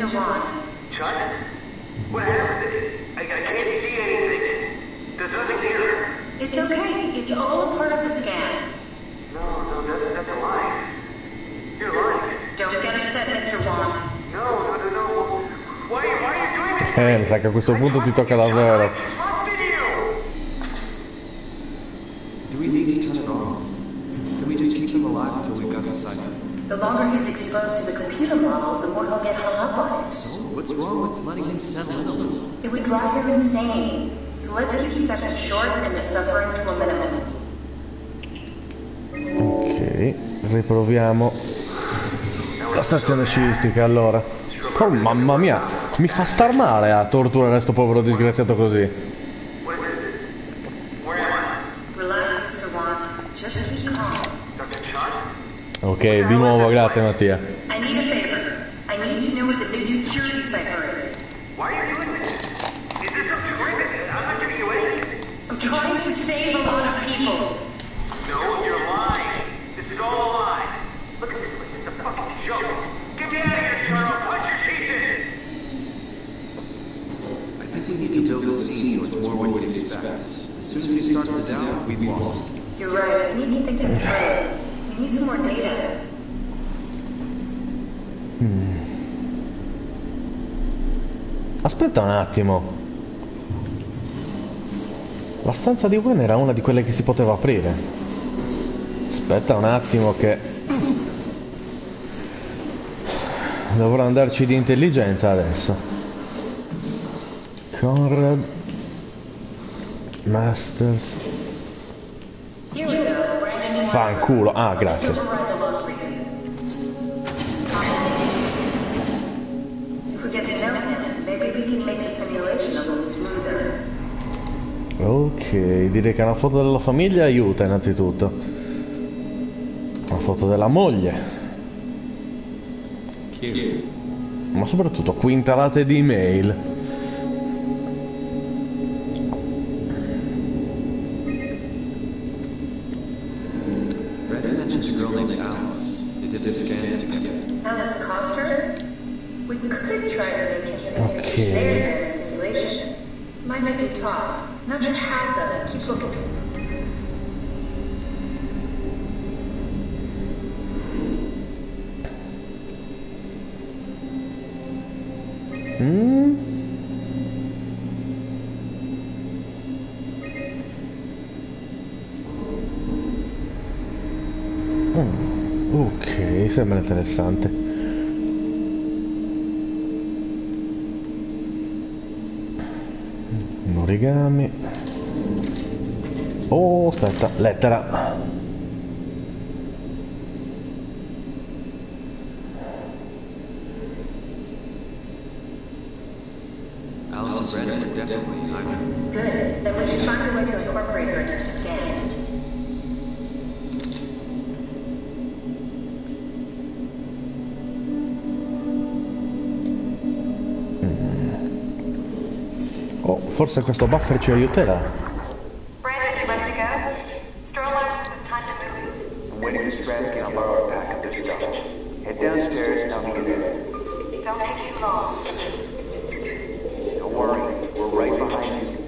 Wan. Chuck? What happened? I, I can't see anything. There's nothing here. It's okay. It's all a part of the scan. No, no, that, that's a lie. You're lying. Don't get upset, Mister Wan. No, no, no, no. Why, why are you doing this? Eh, mi sa che a questo punto ti tocca davvero. I trusted you. Do we need to turn it off? Can we just keep him alive until we've got the cipher? The longer he's exposed to the computer model, the more he'll get hung up on it. So, what's wrong with letting him settle in a little? It would drive him insane. So let's keep the session short and the suffering to a minimum. Ok, riproviamo la stazione sciistica allora. Oh mamma mia, mi fa star male a torturare sto povero disgraziato così. What is this? Where am I? Relax, Mister Wan. Just keep calm. Doctor Chuck? Ok, di nuovo, grazie Mattia. I need a favor. I need to know what the new security cipher is. Why are you doing this? Is this some trick? I'm not giving you anything. I'm trying to save a lot of people. No, you're lying. This is all a lie. Look at this place. It's a fucking joke. Get me out of here, Charles. Punch your teeth in. I think we need to build a scene so it's more what he'd expect. As soon as he starts to doubt, we've lost him. You're right. We need to think this through. We need some more data. Hmm. Aspetta un attimo. La stanza di Gwen era una di quelle che si poteva aprire. Aspetta un attimo che dovrò andarci di intelligenza adesso. Conrad Masters. Here we go. Brandon Fanculo. Ah, grazie. Override the log for you. If we get to know him, maybe we can make the simulation a little smoother. Ok, direi che una foto della famiglia aiuta innanzitutto. Una foto della moglie. Cute. Ma soprattutto quintalate di email. Brandon mentioned a girl named Alice. They did their scans together. Alice Coster? We could try to make him think Okay. it's there in the simulation. Might make him talk. Not sure how though. Keep looking. Mm? Mm. Ok, sembra interessante. Un origami. Oh, aspetta, lettera. Alice and Brandon were definitely behind. Good. Then we should find a way to incorporate her into the scan. Oh, forse questo buffer ci aiuterà. Brandon, you ready to go? Stroller says it's time to move. I'm waiting for Stratsky. I'll borrow a pack of their stuff. Head downstairs and I'll meet you there. Don't take too long. Don't worry, we're right behind you.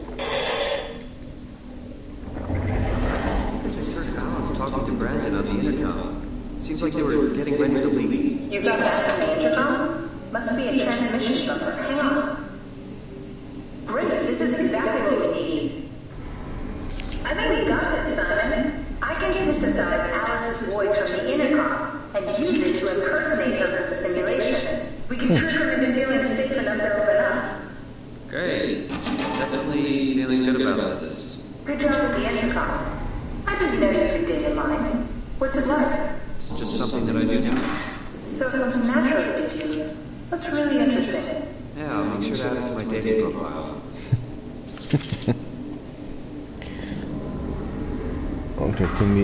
I just heard Alice talking to Brandon on the intercom. Seems like they were getting ready to leave. You got that from the intercom? Must be a transmission buffer. Hang on. Great. This is exactly what we need. I think we got this, Simon. I can synthesize Alice's voice from the intercom and use it to impersonate her for the simulation. We can trick her into feeling safe enough to open up. Great. Definitely feeling good about this. Good job with the intercom. I didn't know you could data mine. What's it like? It's just something that I do now. So it comes naturally to you. That's really interesting. Yeah, I'll make sure to add it to my dating profile. Ok, quindi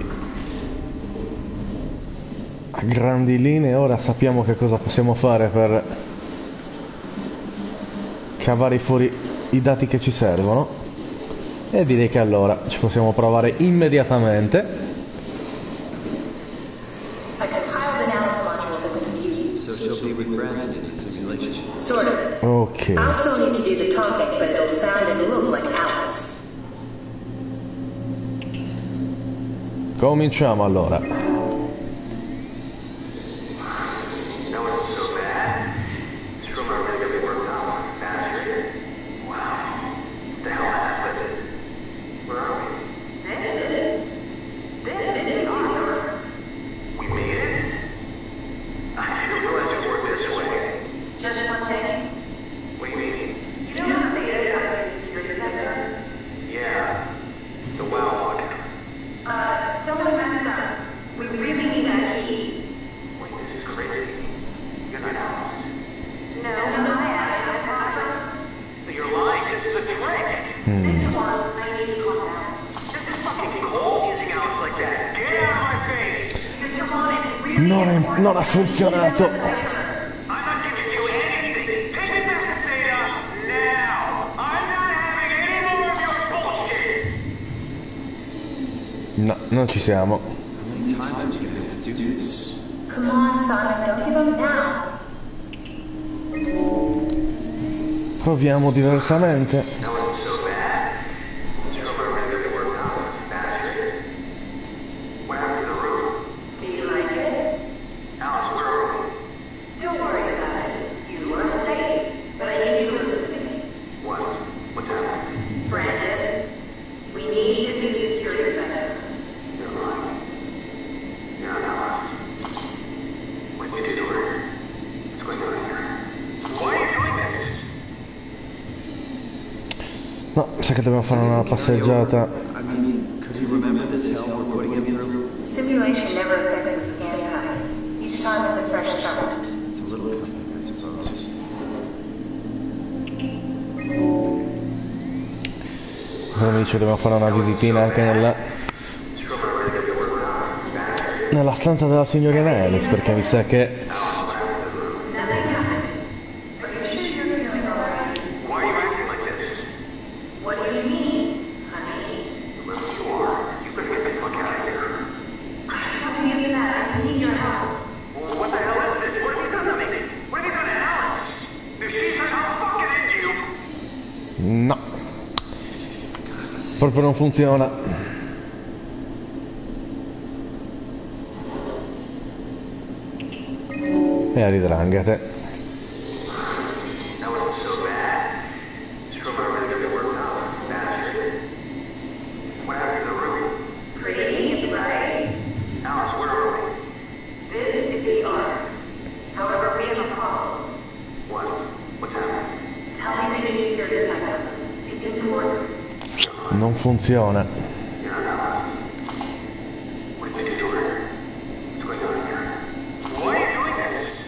a grandi linee ora sappiamo che cosa possiamo fare per cavare fuori i dati che ci servono e direi che allora ci possiamo provare immediatamente. I compiled an Alice module that we can use. So she'll be with with Brandon in the simulation. Sort of. Ok. I'll still need to do the talking, but it'll sound and look like Alice. Cominciamo allora. That wasn't so bad. This room are really gonna be worked out faster. Wow. What the hell happened? Where are we? This is... This is our work. We made it? I didn't realize it worked this way. Just one thing. What do you mean? You know how they did out of the security center? Yeah. The WoW log. Uh, someone messed up. We really need that key. Wait, this is crazy. You're not Alice. No, no, I am. I promise. But you're lying. This is a trick. Mister Wong, I need to calm down. This is fucking cold using Alice like that. Get out of my face. Mister Wong, it's really Non, è, important. non ha funzionato. I'm not giving you anything. Take me back to Theta now. I'm not having any more of your bullshit. No, non ci siamo. How many times are we gonna have to do this? Come on, Simon, don't give up now. Proviamo diversamente. That wasn't so bad. This room are really gonna be worked out faster. What happened to the room? Do you like it? Alice, where are we? Don't worry about it. You are safe. But I need you to listen to me. What? What's happening? Brandon, we need a new security center. You're lying. You're not Alice. What did you do to her? What's going on here? Why are you doing this? No, sa che dobbiamo fare una passeggiata. I mean, could you remember this hell we're putting him through? Simulation never affects the scan pattern. Each time is a fresh start. It's a little comforting, I suppose. Come dice, dobbiamo fare una visitina anche nella, This room are really gonna be worked out faster. nella stanza della signorina Alice, perché mi sa che Nothing happened. But you're sure you're feeling alright? Why are you acting like this? What do you mean, honey? Whoever you are, you better get the fuck out of here. Don't be upset. I need your help. Well, what the hell is this? What have you done to me? What have you done to Alice? If she's hurt, I'll fucking end you. no, proprio non funziona. E a ridranghete. That wasn't so bad. This room are really gonna be worked out faster. What happened to the room? Pretty, right? Alice, where are we? This is the ark. However, we have a problem. What? What's happening? Tell me the new security center. It's important. Non funziona. You're not Alice. What did you do to her? What's going on here? Why are you doing this?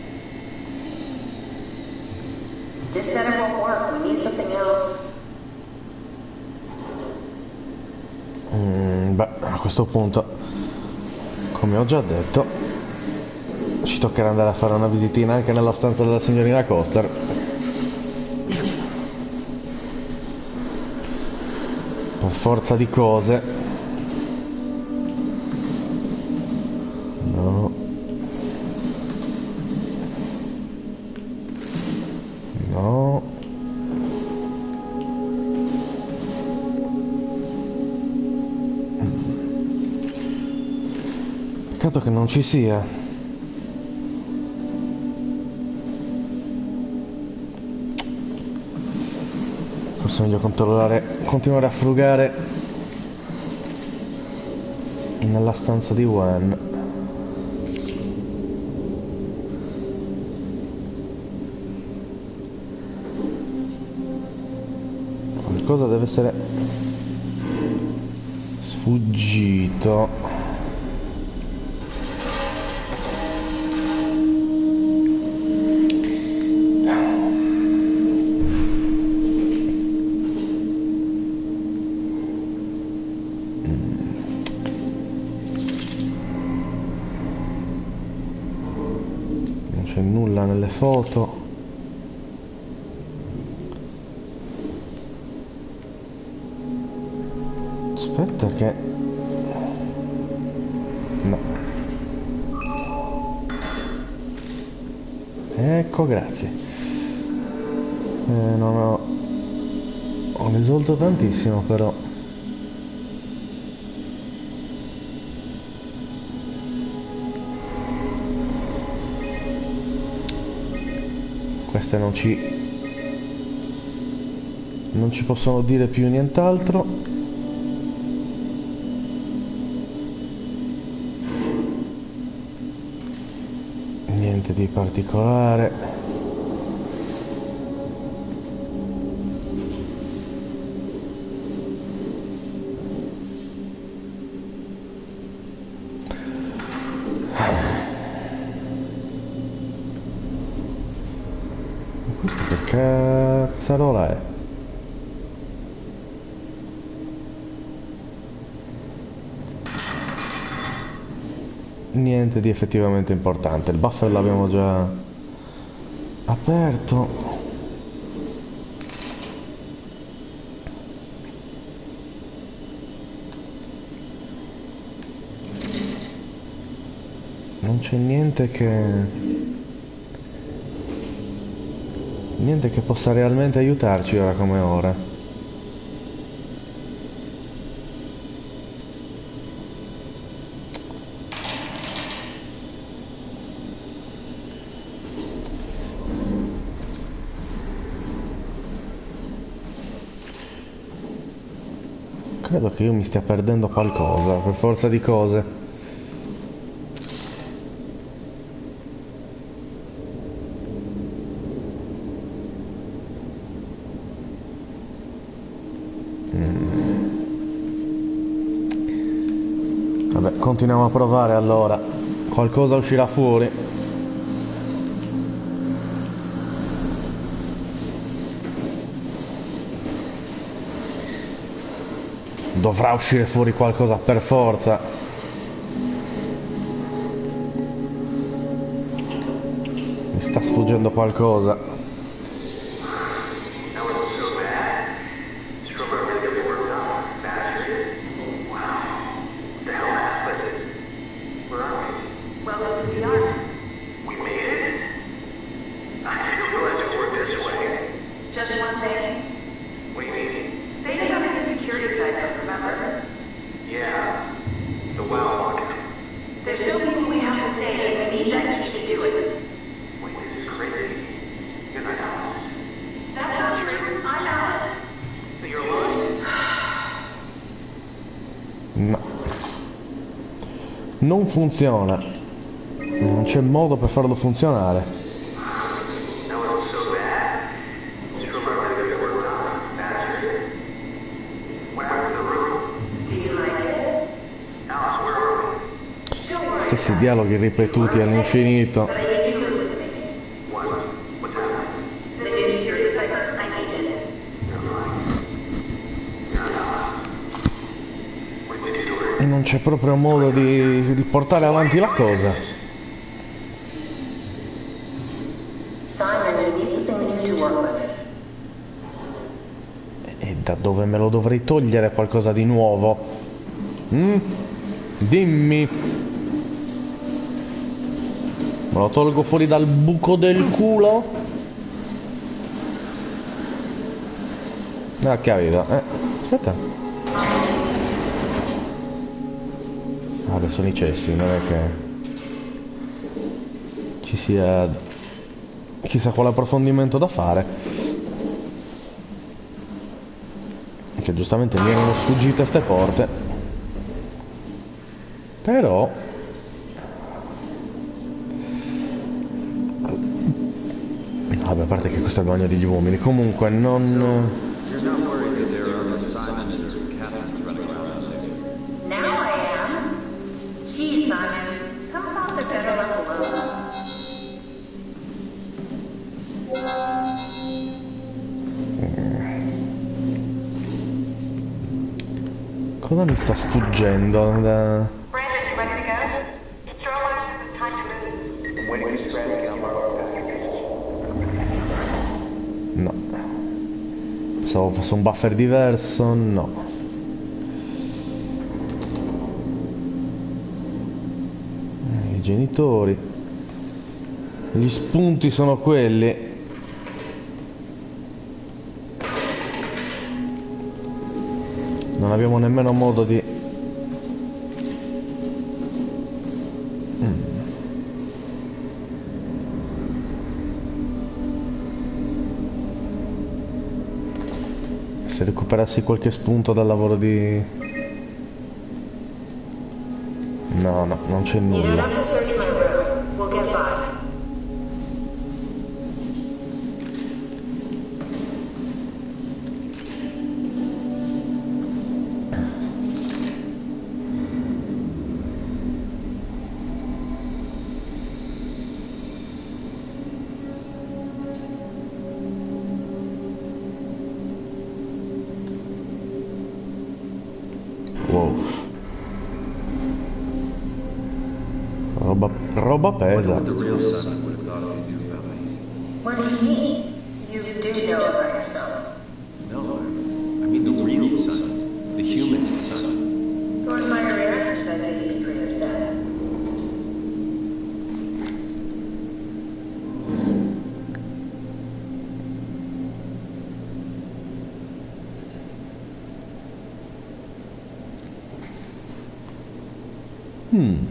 This center won't work. We need something else. Mm, beh, a questo punto, come ho già detto, ci toccherà andare a fare una visitina anche nella stanza della signorina Coster. Per forza di cose. No. No. Peccato che non ci sia. Forse è meglio controllare, continuare a frugare nella stanza di Wen. Qualcosa deve essere sfuggito. Non c'è nulla nelle foto. Aspetta che... no. Ecco, grazie. Eh, non ho... Ho l'esolto tantissimo, però. Queste non ci... Non ci possono dire più nient'altro. Niente di particolare. Questo che cazzarola è? Niente di effettivamente importante. Il buffer l'abbiamo già aperto. Non c'è niente che... Niente che possa realmente aiutarci ora come ora. Credo che io mi stia perdendo qualcosa, per forza di cose. Mm. Vabbè, continuiamo a provare allora. Qualcosa uscirà fuori. Dovrà uscire fuori qualcosa per forza. Mi sta sfuggendo qualcosa. No. Non funziona. Non c'è modo per farlo funzionare. Stessi dialoghi ripetuti all'infinito. Non c'è proprio modo di, di portare avanti la cosa. E da dove me lo dovrei togliere qualcosa di nuovo? Mm? Dimmi. Me lo tolgo fuori dal buco del culo? Ah, capito. Eh, aspetta. Vabbè, sono i cessi, non è che ci sia chissà quale approfondimento da fare. Che giustamente mi erano sfuggite queste porte. Però vabbè, a parte che questo è il bagno degli uomini. Comunque non... Cosa mi sta sfuggendo? Da... No. Pensavo fosse un buffer diverso, no. I genitori. Gli spunti sono quelli. Non abbiamo nemmeno modo di... Mm. Se recuperassi qualche spunto dal lavoro di... No, no, non c'è You don't nulla. have to search my room. We'll get by. Wow. Roba, roba pesa. What the real Simon would have thought if he knew about me. What do you mean? You do know about yourself. No, I mean the real Simon. The human Simon. Going by your reactions, I think you'd be pretty upset. Hmm.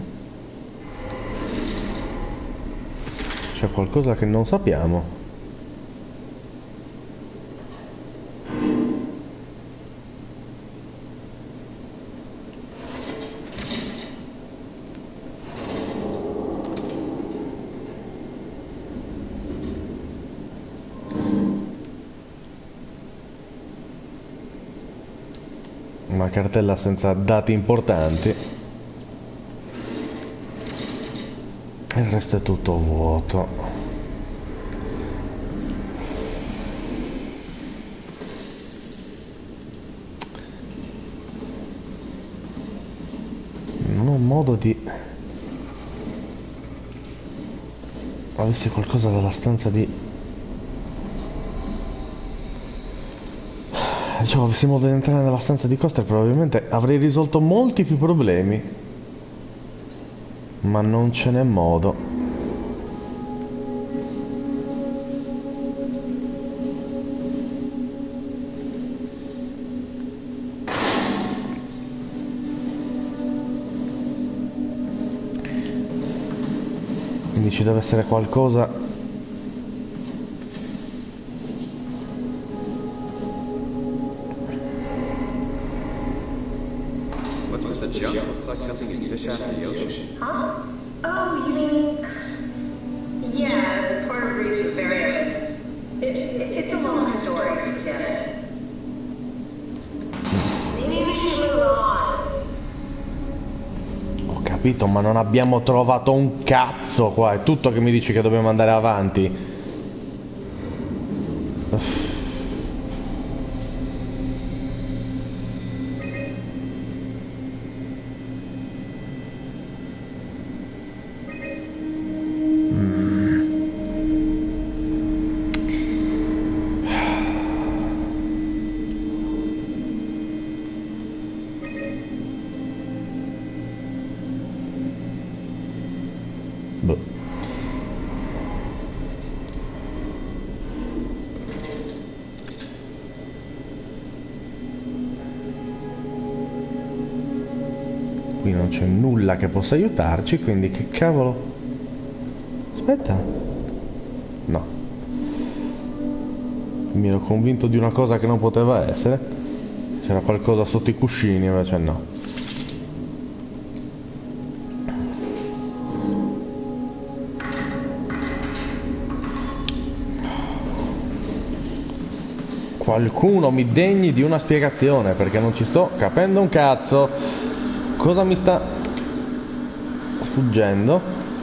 C'è qualcosa che non sappiamo. Una cartella senza dati importanti. Il resto è tutto vuoto. Non ho modo di... Avessi qualcosa dalla stanza di... Diciamo, avessi modo di entrare nella stanza di Coster, probabilmente avrei risolto molti più problemi. Ma non ce n'è modo. Quindi ci deve essere qualcosa. What's with the junk? Looks like something you fish out of the ocean. Huh? Oh, you mean... Yeah, it's part of Reef's variants. It, it, it's a long story, forget it. Maybe we should move on. Ho capito, ma non abbiamo trovato un cazzo qua. È tutto che mi dici che dobbiamo andare avanti. Uff. Boh. Qui non c'è nulla che possa aiutarci, quindi che cavolo... Aspetta. No. Mi ero convinto di una cosa che non poteva essere. C'era qualcosa sotto i cuscini, invece no. Qualcuno mi degni di una spiegazione, perché non ci sto capendo un cazzo. Cosa mi sta sfuggendo?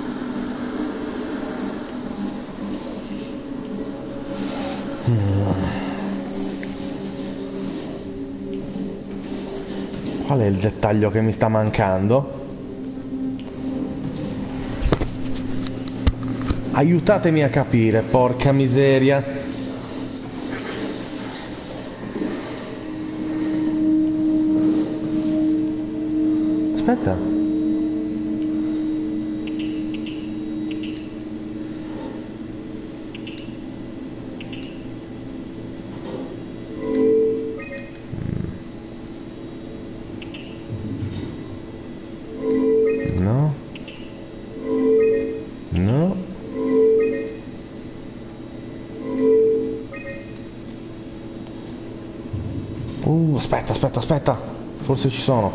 Qual è il dettaglio che mi sta mancando? Aiutatemi a capire, porca miseria. Aspetta. Uh, aspetta, aspetta, aspetta. Forse ci sono.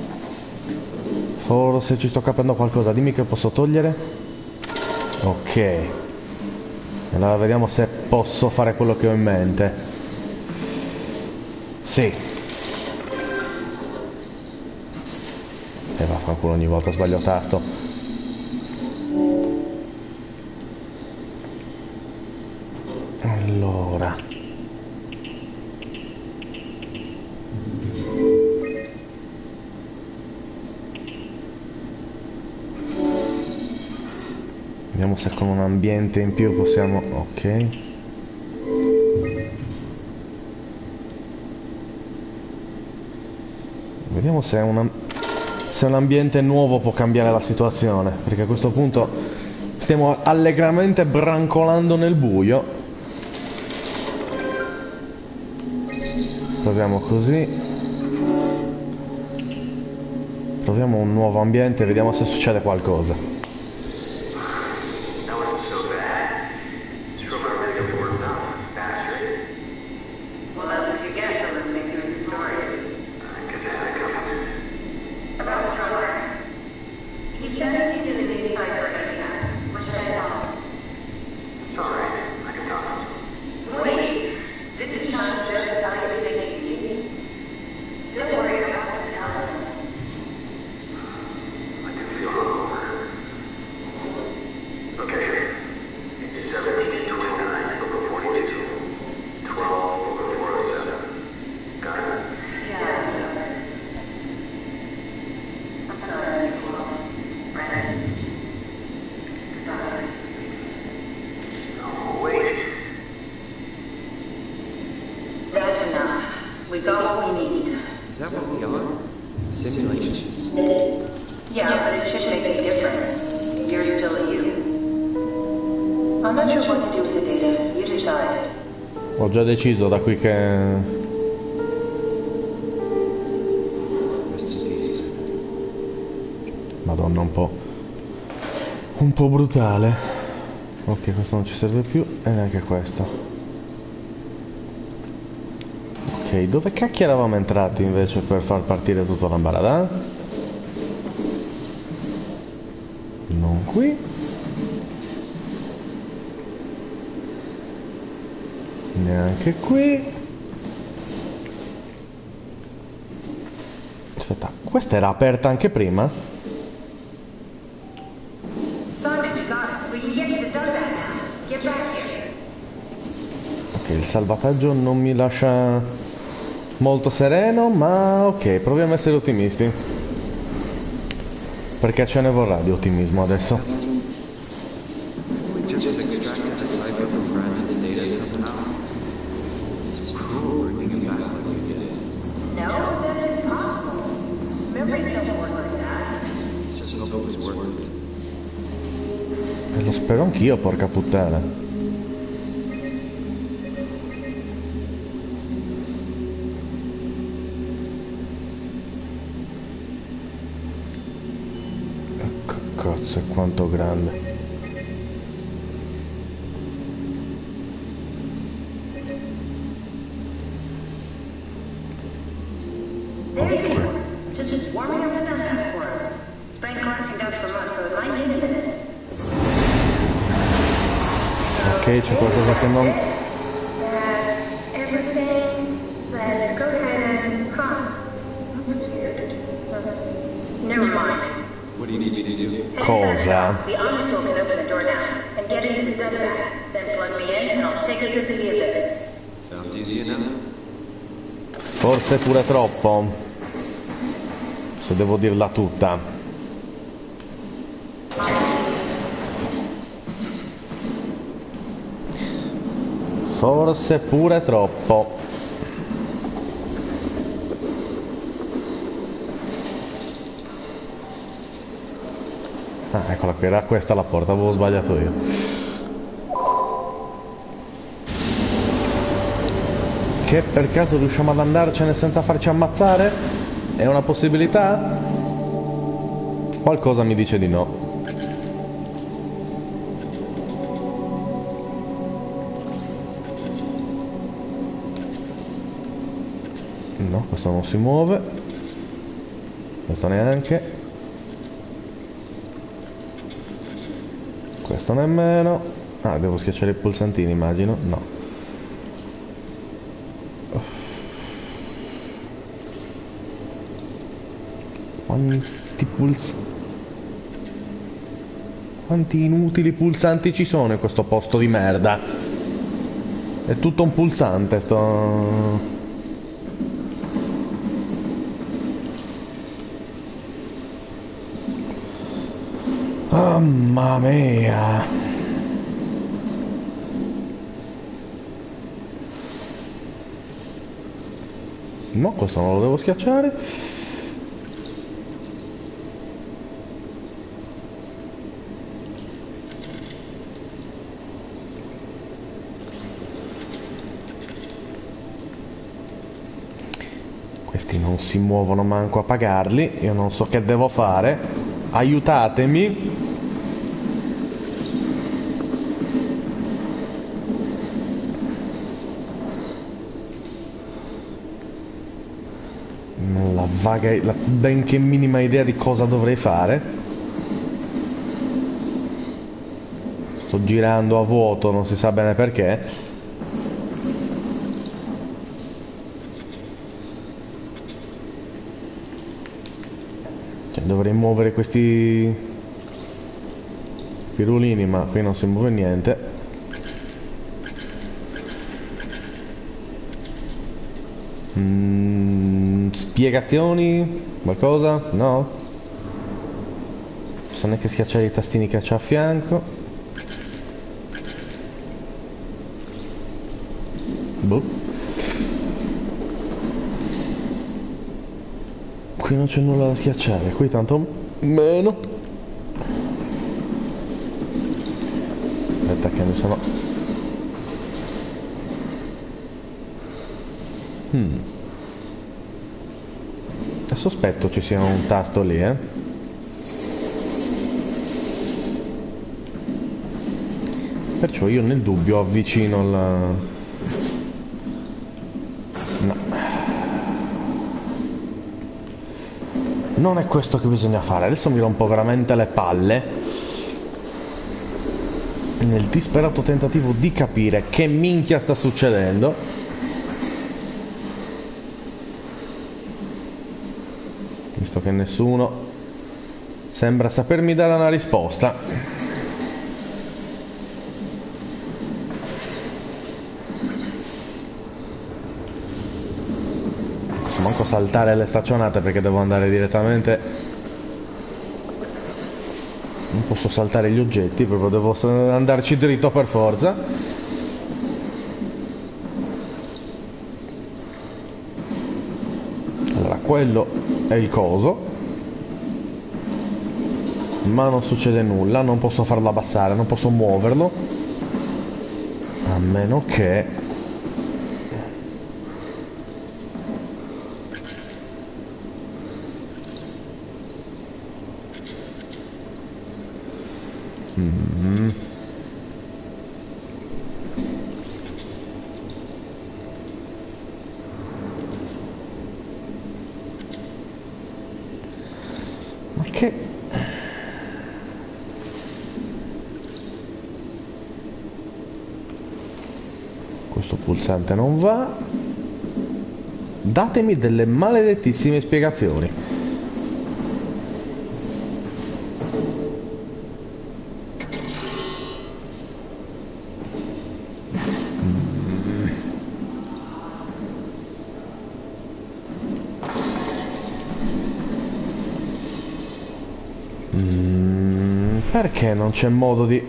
Forse ci sto capendo qualcosa. Dimmi che posso togliere. Ok. Allora vediamo se posso fare quello che ho in mente. Sì. E vaffanculo, ogni volta sbaglio tasto. Allora. Vediamo se con un ambiente in più possiamo... Ok. Vediamo se un, se un ambiente nuovo può cambiare la situazione, perché a questo punto stiamo allegramente brancolando nel buio. Proviamo così. Proviamo un nuovo ambiente e vediamo se succede qualcosa. Ho già deciso da qui che... Madonna, un po'... un po' brutale. Ok, questo non ci serve più e neanche questo. Ok, dove cacchio eravamo entrati invece per far partire tutto l'ambaradà? Non qui. Neanche qui. Aspetta, questa era aperta anche prima? Ok, il salvataggio non mi lascia molto sereno, ma ok, proviamo a essere ottimisti. Perché ce ne vorrà di ottimismo adesso. E lo spero anch'io, porca puttana. Ecco, cazzo, è quanto grande. Ok, c'è qualcosa che non... Cosa? Forse pure troppo, se devo dirla tutta. Forse pure troppo. Ah, eccola qui, era questa la porta, avevo sbagliato io. Che per caso riusciamo ad andarcene senza farci ammazzare? È una possibilità? Qualcosa mi dice di no. No, questo non si muove. Questo neanche. Questo nemmeno. Ah, devo schiacciare i pulsantini, immagino. No. Quanti puls... Quanti inutili pulsanti ci sono in questo posto di merda? È tutto un pulsante, sto... Mamma mia! No, questo non lo devo schiacciare. Questi non si muovono manco a pagarli. Io non so che devo fare. Aiutatemi. La vaga, la benché minima idea di cosa dovrei fare. Sto girando a vuoto, non si sa bene perché. Cioè, dovrei muovere questi pirulini, ma qui non si muove niente. Mm, spiegazioni? Qualcosa? No? Non so neanche schiacciare i tastini che c'ha a fianco. Boh. Qui non c'è nulla da schiacciare, qui tanto meno. Aspetta che mi sono... Hmm. Sospetto ci sia un tasto lì, eh. Perciò io nel dubbio avvicino la... No. Non è questo che bisogna fare. Adesso mi rompo veramente le palle nel disperato tentativo di capire che minchia sta succedendo. Visto che nessuno sembra sapermi dare una risposta. Non posso manco saltare le staccionate perché devo andare direttamente. Non posso saltare gli oggetti, proprio devo andarci dritto per forza. Allora, quello è il coso, ma non succede nulla, non posso farlo abbassare, non posso muoverlo, a meno che mm. Che questo pulsante non va. Datemi delle maledettissime spiegazioni. Perché non c'è modo di...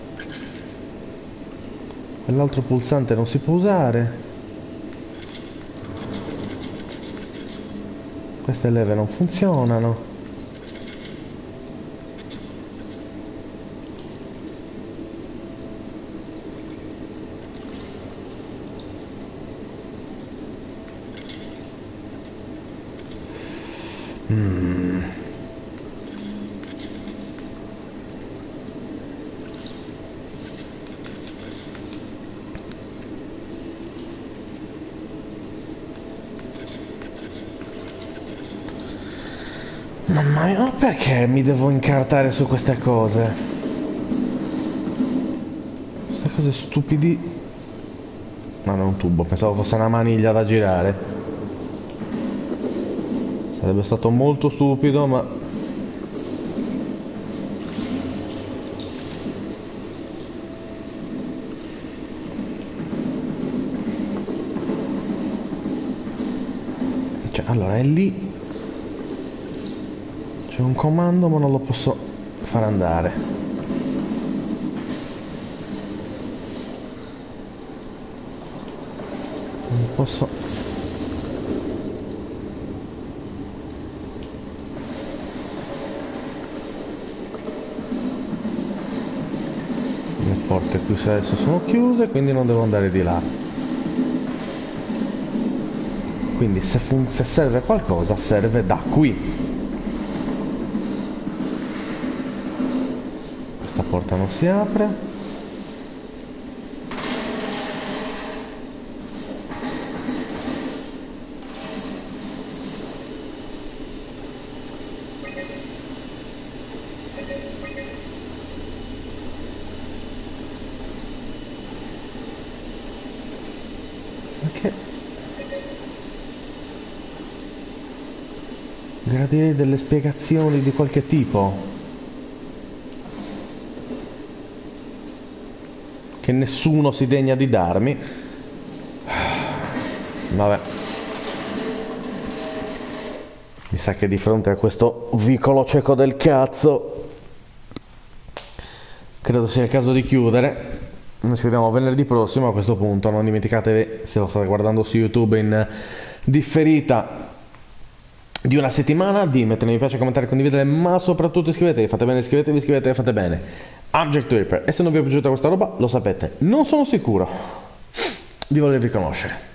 L'altro pulsante non si può usare. Queste leve non funzionano. Mm. Mamma mia, ma perché mi devo incartare su queste cose? Queste cose stupidi. Ma non è un tubo, pensavo fosse una maniglia da girare. Sarebbe stato molto stupido, ma... Cioè, allora è lì. C'è un comando ma non lo posso far andare. Non posso... Le porte qui adesso sono chiuse, quindi non devo andare di là. Quindi se, fun- se serve qualcosa serve da qui. Questa porta non si apre. Ok. Gradirei delle spiegazioni di qualche tipo. Che nessuno si degna di darmi. Vabbè. Mi sa che di fronte a questo vicolo cieco del cazzo credo sia il caso di chiudere. Noi ci vediamo venerdì prossimo a questo punto. Non dimenticatevi, se lo state guardando su YouTube in differita di una settimana, di mettere mi piace, commentare, condividere, ma soprattutto iscrivetevi, fate bene, iscrivetevi, iscrivetevi, fate bene. Abject Reaper. E se non vi è piaciuta questa roba, lo sapete, non sono sicuro di volervi conoscere.